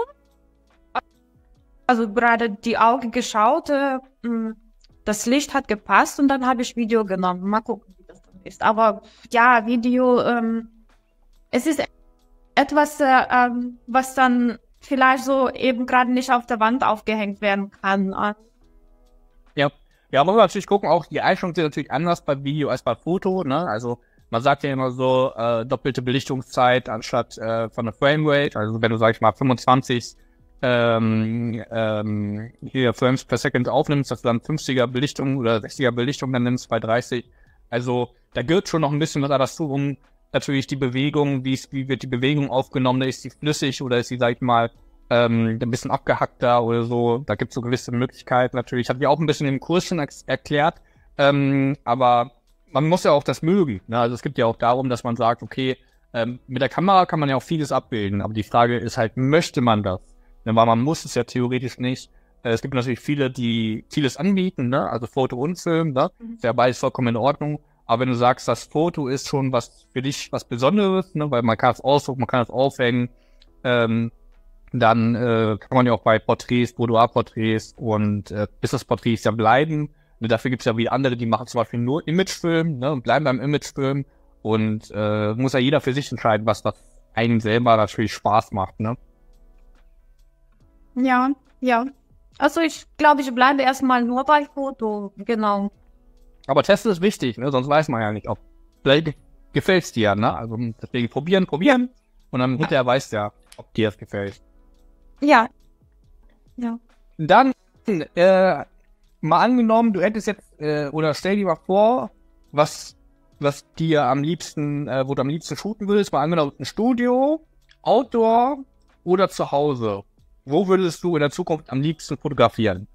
Also gerade die Augen geschaut, äh, mh, das Licht hat gepasst und dann habe ich Video genommen. Mal gucken, wie das dann ist. Aber ja, Video, ähm, es ist etwas, äh, ähm, was dann vielleicht so eben gerade nicht auf der Wand aufgehängt werden kann. Ja. Ja, muss man natürlich gucken, auch die Einstellungen sind natürlich anders bei Video als bei Foto, ne? Also man sagt ja immer so, äh, doppelte Belichtungszeit anstatt äh, von der Framerate. Also wenn du, sag ich mal, fünfundzwanzig ähm, ähm, hier Frames per Second aufnimmst, dass du dann fünfziger Belichtung oder sechziger Belichtung dann nimmst bei dreißig. Also da gehört schon noch ein bisschen was dazu, um natürlich die Bewegung, wie, ist, wie wird die Bewegung aufgenommen, ist sie flüssig oder ist sie, sag ich mal, ähm, ein bisschen abgehackter oder so. Da gibt es so gewisse Möglichkeiten natürlich. Hat mir auch ein bisschen im Kurs schon er erklärt, ähm, aber man muss ja auch das mögen. Ne? Also es gibt ja auch darum, dass man sagt, okay, ähm, mit der Kamera kann man ja auch vieles abbilden, aber die Frage ist halt, möchte man das? Ne, weil man muss es ja theoretisch nicht. Äh, es gibt natürlich viele, die vieles anbieten, ne? Also Foto und Film, ne? Mhm. Ist ja beides vollkommen in Ordnung. Aber wenn du sagst, das Foto ist schon was für dich was Besonderes, ne? Weil man kann es ausdrucken, man kann es aufhängen, ähm, dann äh, kann man ja auch bei Porträts, Boudoir-Porträts und äh, Business-Porträts ja bleiben. Ne? Dafür gibt es ja wie andere, die machen zum Beispiel nur Imagefilm, ne? Und bleiben beim Imagefilm. Und äh, muss ja jeder für sich entscheiden, was das einem selber natürlich Spaß macht, ne? Ja, ja. Also ich glaube, ich bleibe erstmal nur bei Foto, genau. Aber testen ist wichtig, ne? Sonst weiß man ja nicht, ob vielleicht gefällt es dir, ne? Also deswegen probieren, probieren und dann hinterher weißt du ja, ob dir das gefällt. Ja. Ja. Dann, äh, mal angenommen, du hättest jetzt, äh, oder stell dir mal vor, was, was dir am liebsten, äh, wo du am liebsten shooten würdest, mal angenommen, ein Studio, Outdoor oder zu Hause. Wo würdest du in der Zukunft am liebsten fotografieren?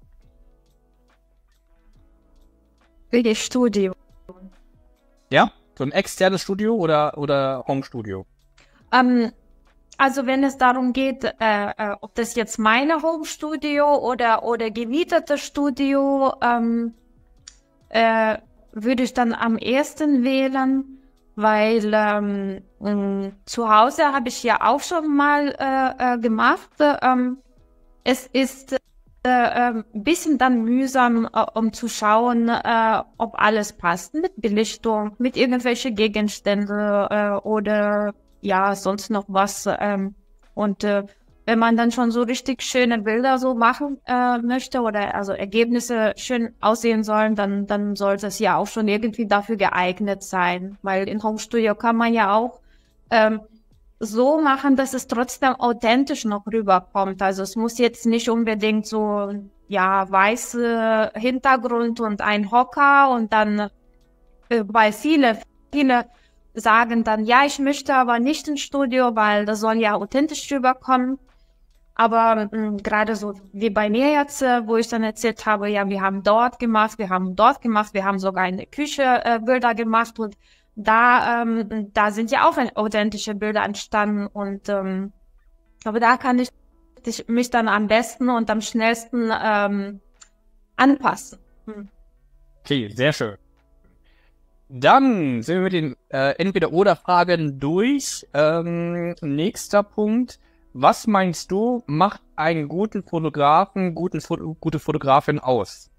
Wirklich Studio. Ja? So ein externes Studio oder, oder Home-Studio? Ähm, also wenn es darum geht, äh, äh, ob das jetzt meine Home-Studio oder, oder gemietetes Studio, ähm, äh, würde ich dann am ehesten wählen, weil ähm, mh, zu Hause habe ich ja auch schon mal äh, äh, gemacht. Ähm, es ist äh, ein bisschen dann mühsam, äh, um zu schauen, äh, ob alles passt mit Belichtung, mit irgendwelchen Gegenständen äh, oder ja, sonst noch was. Ähm, und äh, wenn man dann schon so richtig schöne Bilder so machen äh, möchte oder also Ergebnisse schön aussehen sollen, dann, dann sollte es ja auch schon irgendwie dafür geeignet sein. Weil in Home Studio kann man ja auch ähm, so machen, dass es trotzdem authentisch noch rüberkommt. Also es muss jetzt nicht unbedingt so, ja, weiße Hintergrund und ein Hocker und dann, äh, weil viele, viele sagen dann, ja, ich möchte aber nicht ins Studio, weil das soll ja authentisch rüberkommen. Aber mh, gerade so wie bei mir jetzt, äh, wo ich dann erzählt habe, ja, wir haben dort gemacht, wir haben dort gemacht, wir haben sogar in der Küche äh, Bilder gemacht und da, ähm, da sind ja auch authentische Bilder entstanden und ähm, aber da kann ich, ich mich dann am besten und am schnellsten ähm, anpassen. Hm. Okay, sehr schön. Dann sind wir mit den äh, Entweder-Oder-Fragen durch. Ähm, nächster Punkt. Was meinst du, macht einen guten Fotografen, guten Foto, gute Fotografin aus?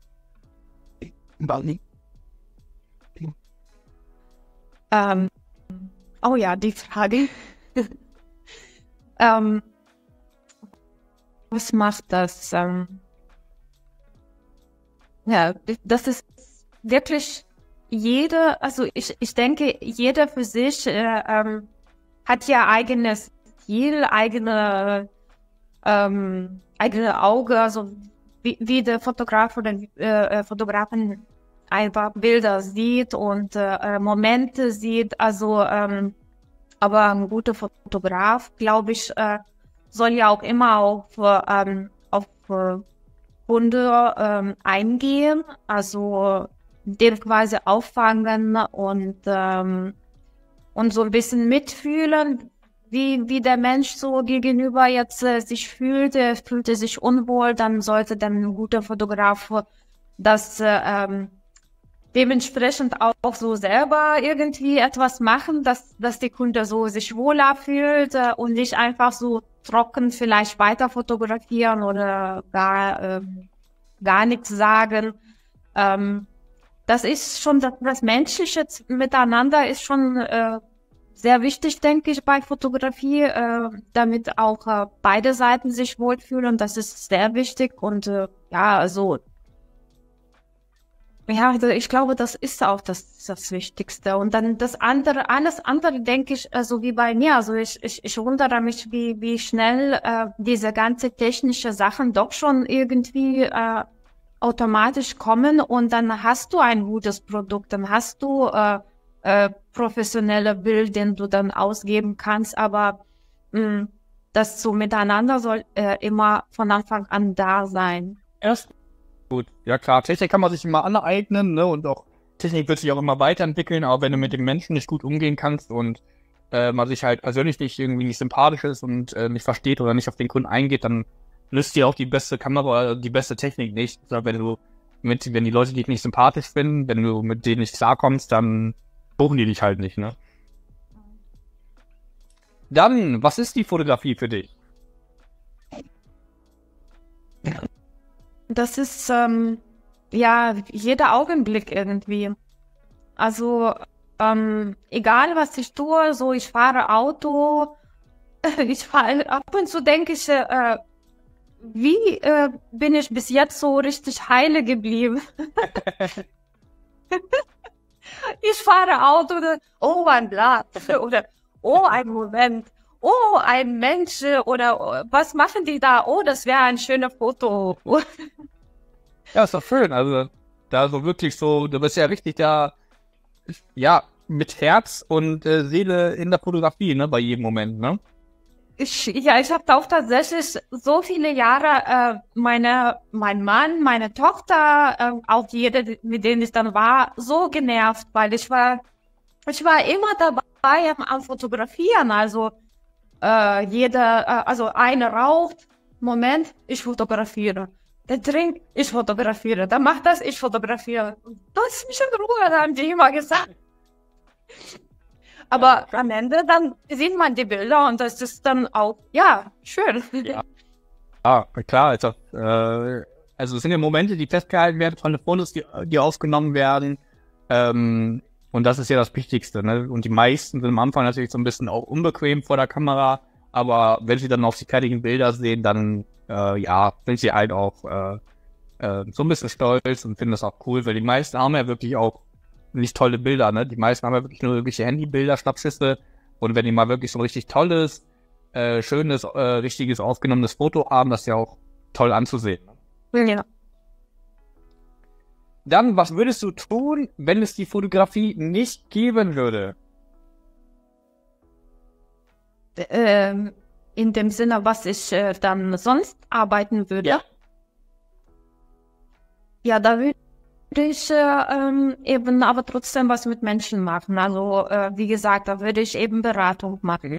Ähm, oh ja, die Frage. ähm, was macht das? Ähm, ja, das ist wirklich jede, also ich, ich denke, jeder für sich äh, ähm, hat ja eigenes Stil, eigene, ähm, eigene Auge, also wie, wie der Fotograf oder äh, Fotografin einfach Bilder sieht und äh, Momente sieht. Also, ähm, aber ein guter Fotograf, glaube ich, äh, soll ja auch immer auf, ähm, auf äh, Kunde ähm, eingehen, also den quasi auffangen und, ähm, und so ein bisschen mitfühlen, wie, wie der Mensch so gegenüber jetzt äh, sich fühlt, er fühlte sich unwohl, dann sollte dann ein guter Fotograf das äh, ähm, dementsprechend auch, auch so selber irgendwie etwas machen, dass, dass die Kunde so sich wohler fühlt äh, und nicht einfach so trocken vielleicht weiter fotografieren oder gar, äh, gar nichts sagen. Ähm, das ist schon, das, das menschliche Miteinander ist schon äh, sehr wichtig, denke ich, bei Fotografie, äh, damit auch äh, beide Seiten sich wohlfühlen. Das ist sehr wichtig und äh, ja, also Ja, also ich glaube, das ist auch das, das Wichtigste. Und dann das andere, alles andere denke ich, also wie bei mir. Also ich, ich, ich wundere mich, wie, wie schnell äh, diese ganze technische Sachen doch schon irgendwie äh, automatisch kommen und dann hast du ein gutes Produkt, dann hast du äh, äh, professionelle Bild, den du dann ausgeben kannst, aber mh, das so miteinander soll äh, immer von Anfang an da sein. Erst gut. Ja klar, Technik kann man sich immer aneignen, ne? Und auch Technik wird sich auch immer weiterentwickeln, aber wenn du mit dem Menschen nicht gut umgehen kannst und äh, man sich halt persönlich nicht irgendwie nicht sympathisch ist und äh, nicht versteht oder nicht auf den Kunden eingeht, dann nützt dir auch die beste Kamera oder die beste Technik nicht. Also wenn du mit, wenn die Leute dich nicht sympathisch finden, wenn du mit denen nicht klarkommst, dann buchen die dich halt nicht, ne? Dann, was ist die Fotografie für dich? Das ist ähm, ja jeder Augenblick irgendwie. Also ähm, egal was ich tue, so ich fahre Auto, ich fahre ab und zu denke ich, äh, wie äh, bin ich bis jetzt so richtig heile geblieben? Ich fahre Auto, oder, oh ein Blatt oder oh ein Moment, oh ein Mensch oder oh, was machen die da? Oh, das wäre ein schönes Foto. Ja, ist doch schön. Also da so wirklich so, du bist ja richtig da, ja, mit Herz und äh, Seele in der Fotografie, ne, bei jedem Moment, ne? Ich, ja, ich habe auch tatsächlich so viele Jahre äh, meine, mein Mann, meine Tochter, äh, auch jede, mit denen ich dann war, so genervt, weil ich war, ich war immer dabei am, am Fotografieren. Also äh, jeder, äh, also eine raucht, Moment, ich fotografiere. Der trinkt, ich fotografiere. Der macht das, ich fotografiere. Lass mich in Ruhe, haben die immer gesagt. Aber ja, am Ende dann sieht man die Bilder und das ist dann auch, ja, schön. Ja, ja klar. Also, äh, also es sind ja Momente, die festgehalten werden, tolle Fotos, die, die aufgenommen werden. Ähm, und das ist ja das Wichtigste, ne? Und die meisten sind am Anfang natürlich so ein bisschen auch unbequem vor der Kamera. Aber wenn sie dann auch die fertigen Bilder sehen, dann, äh, ja, sind sie halt auch äh, äh, so ein bisschen stolz und finden das auch cool, weil die meisten haben ja wirklich auch nicht tolle Bilder, ne? Die meisten haben ja wirklich nur wirkliche Handybilder, Schnappschüsse. Und wenn die mal wirklich so ein richtig tolles, äh, schönes, äh, richtiges, aufgenommenes Foto haben, das ist ja auch toll anzusehen. Ne? Ja. Dann, was würdest du tun, wenn es die Fotografie nicht geben würde? Ähm, in dem Sinne, was ich äh, dann sonst arbeiten würde? Ja. Ja, da würde ich äh, ähm, eben aber trotzdem was mit Menschen machen. Also, äh, wie gesagt, da würde ich eben Beratung machen.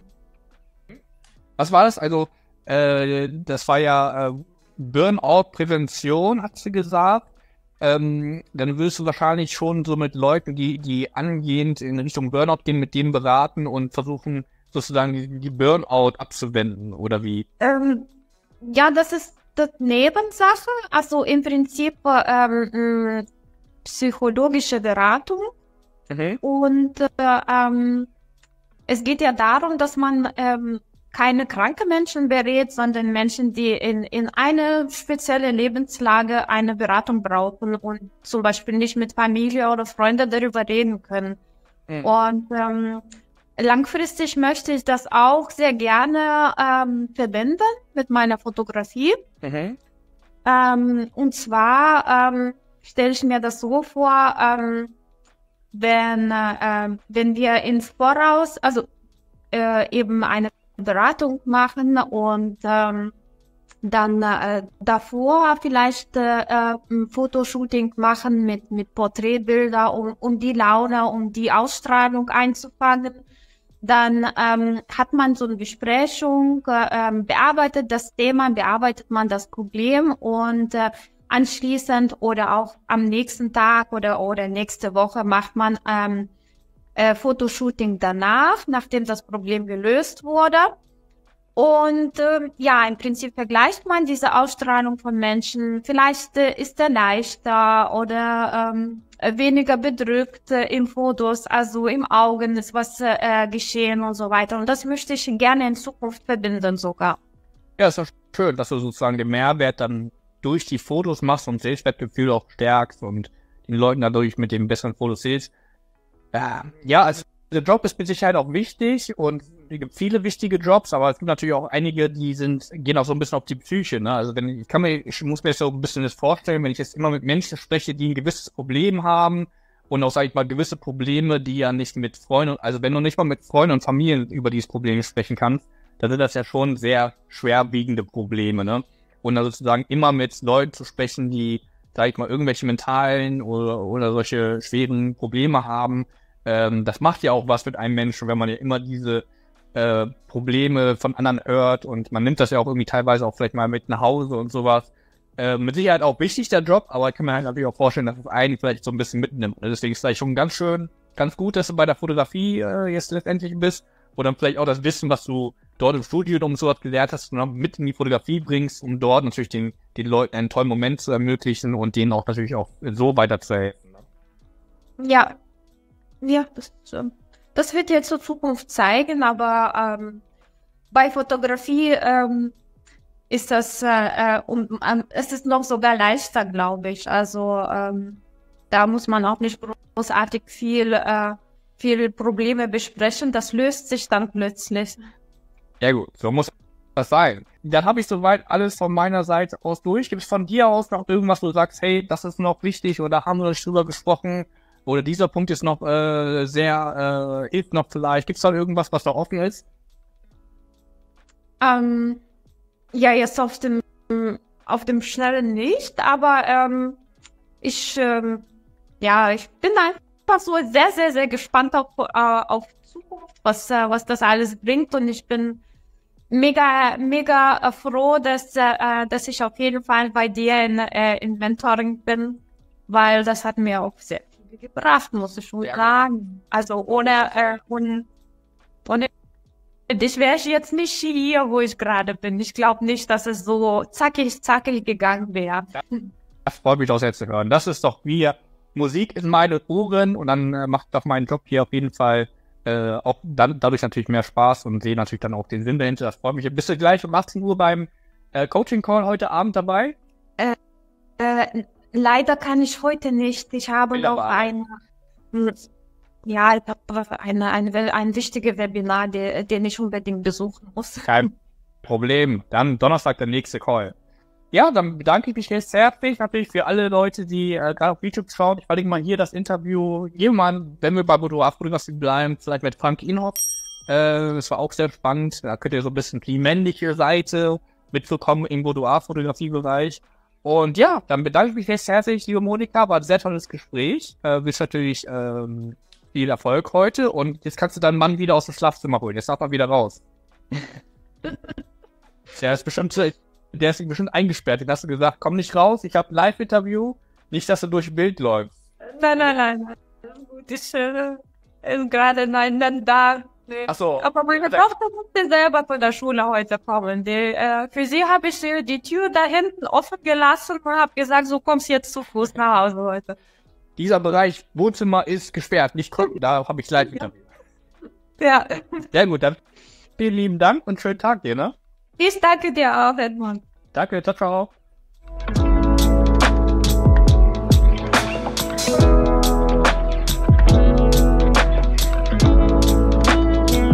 Was war das? Also, äh, das war ja äh, Burnout-Prävention, hat sie gesagt. Ähm, dann würdest du wahrscheinlich schon so mit Leuten, die, die angehend in Richtung Burnout gehen, mit denen beraten und versuchen, sozusagen die, die Burnout abzuwenden, oder wie? Ähm, ja, das ist die Nebensache. Also im Prinzip ähm, psychologische Beratung. Okay. Und äh, ähm, es geht ja darum, dass man ähm, keine kranken Menschen berät, sondern Menschen, die in, in eine spezielle Lebenslage eine Beratung brauchen und zum Beispiel nicht mit Familie oder Freunden darüber reden können. Mhm. Und ähm, langfristig möchte ich das auch sehr gerne ähm, verbinden mit meiner Fotografie. Mhm. Ähm, und zwar ähm, stelle ich mir das so vor, ähm, wenn, äh, wenn wir ins Voraus, also äh, eben eine Beratung machen und ähm, dann äh, davor vielleicht äh, ein Fotoshooting machen mit, mit Porträtbilder, um, um die Laune, um die Ausstrahlung einzufangen. Dann ähm, hat man so eine Besprechung, äh, bearbeitet das Thema, bearbeitet man das Problem und äh, anschließend oder auch am nächsten Tag oder, oder nächste Woche macht man ähm, äh, Fotoshooting danach, nachdem das Problem gelöst wurde. Und äh, ja, im Prinzip vergleicht man diese Ausstrahlung von Menschen. Vielleicht äh, ist er leichter oder ähm, weniger bedrückt äh, in Fotos, also im Augen ist was äh, geschehen und so weiter. Und das möchte ich gerne in Zukunft verbinden sogar. Ja, ist doch schön, dass du sozusagen den Mehrwert dann durch die Fotos machst und Selbstwertgefühl auch stärkst und den Leuten dadurch mit den besseren Fotos hilfst. Ja, ja, also der Job ist mit Sicherheit auch wichtig und es gibt viele wichtige Jobs, aber es gibt natürlich auch einige, die sind, gehen auch so ein bisschen auf die Psyche, ne? Also wenn ich kann mir, ich muss mir das so ein bisschen das vorstellen, wenn ich jetzt immer mit Menschen spreche, die ein gewisses Problem haben und auch, sag ich mal, gewisse Probleme, die ja nicht mit Freunden, also wenn du nicht mal mit Freunden und Familien über dieses Problem sprechen kannst, dann sind das ja schon sehr schwerwiegende Probleme, ne? Und dann sozusagen immer mit Leuten zu sprechen, die, sag ich mal, irgendwelche mentalen oder, oder solche schweren Probleme haben, ähm, das macht ja auch was mit einem Menschen, wenn man ja immer diese äh, Probleme von anderen hört und man nimmt das ja auch irgendwie teilweise auch vielleicht mal mit nach Hause und sowas. Äh, mit Sicherheit auch wichtig, der Job, aber ich kann mir halt natürlich auch vorstellen, dass es einen vielleicht so ein bisschen mitnimmt. Deswegen ist es vielleicht schon ganz schön, ganz gut, dass du bei der Fotografie äh, jetzt letztendlich bist und dann vielleicht auch das Wissen, was du dort im Studio und so was gelernt hast, noch mit in die Fotografie bringst, um dort natürlich den, den Leuten einen tollen Moment zu ermöglichen und denen auch natürlich auch so weiterzuhelfen. Ja, ja, das, ähm, das wird jetzt zur Zukunft zeigen, aber ähm, bei Fotografie ähm, ist das, äh, äh, um, um, es ist noch sogar leichter, glaube ich. Also ähm, da muss man auch nicht großartig viel, äh, viel Probleme besprechen. Das löst sich dann plötzlich. Ja gut, so muss das sein. Dann habe ich soweit alles von meiner Seite aus durch. Gibt es von dir aus noch irgendwas, wo du sagst, hey, das ist noch wichtig oder haben wir nicht drüber gesprochen? Oder dieser Punkt ist noch äh, sehr, äh, hilft noch vielleicht. Gibt es da irgendwas, was da offen ist? Ähm, ja, jetzt auf dem, auf dem Schnellen nicht, aber ähm, ich, ähm, ja, ich bin einfach so sehr, sehr, sehr gespannt auf, äh, auf Zukunft, was, äh, was das alles bringt und ich bin mega, mega äh, froh, dass, äh, dass ich auf jeden Fall bei dir in, äh, in Mentoring bin, weil das hat mir auch sehr viel gebracht, muss ich schon sagen. Also ohne, äh, ohne, ohne dich wäre ich jetzt nicht hier, wo ich gerade bin. Ich glaube nicht, dass es so zackig, zackig gegangen wäre. Das freut mich auch sehr zu hören. Das ist doch wie Musik in meine Ohren und dann äh, macht doch mein Job hier auf jeden Fall äh, auch dann dadurch natürlich mehr Spaß und sehe natürlich dann auch den Sinn dahinter. Das freut mich. Bist du gleich um achtzehn Uhr beim äh, Coaching-Call heute Abend dabei? Äh, äh, leider kann ich heute nicht. Ich habe noch ein, ja, ich habe eine, eine, ein wichtiges Webinar, der, den ich unbedingt besuchen muss. Kein Problem. Dann Donnerstag der nächste Call. Ja, dann bedanke ich mich jetzt herzlich natürlich für alle Leute, die äh, gerade auf YouTube schauen. Ich verlinke mal hier das Interview. Jemand, wenn wir bei Fotografie bleiben, vielleicht mit Frank Inhoff. Äh, das war auch sehr spannend. Da könnt ihr so ein bisschen die männliche Seite mitbekommen im Fotografie-Bereich. Und ja, dann bedanke ich mich jetzt herzlich, liebe Monika. War ein sehr tolles Gespräch. Äh, bist natürlich ähm, viel Erfolg heute. Und jetzt kannst du deinen Mann wieder aus dem Schlafzimmer holen. Jetzt darf er wieder raus. Der ist bestimmt, der ist bestimmt eingesperrt. Den hast du gesagt, komm nicht raus, ich habe ein Live-Interview. Nicht, dass du durch Bild läufst. Nein, nein, nein. Gut, ich äh, ist gerade nein, nein, da. Nee. Ach so. Aber meine Tochter musste selber von der Schule heute kommen. Die, äh, für sie habe ich äh, die Tür da hinten offen gelassen und habe gesagt, so kommst jetzt zu Fuß nach Hause heute. Dieser Bereich Wohnzimmer ist gesperrt, nicht gucken, da habe ich Live-Interview. Ja. Sehr gut, dann vielen lieben Dank und schönen Tag dir, ne? Ich danke dir auch, Edmund. Danke, ciao, ciao.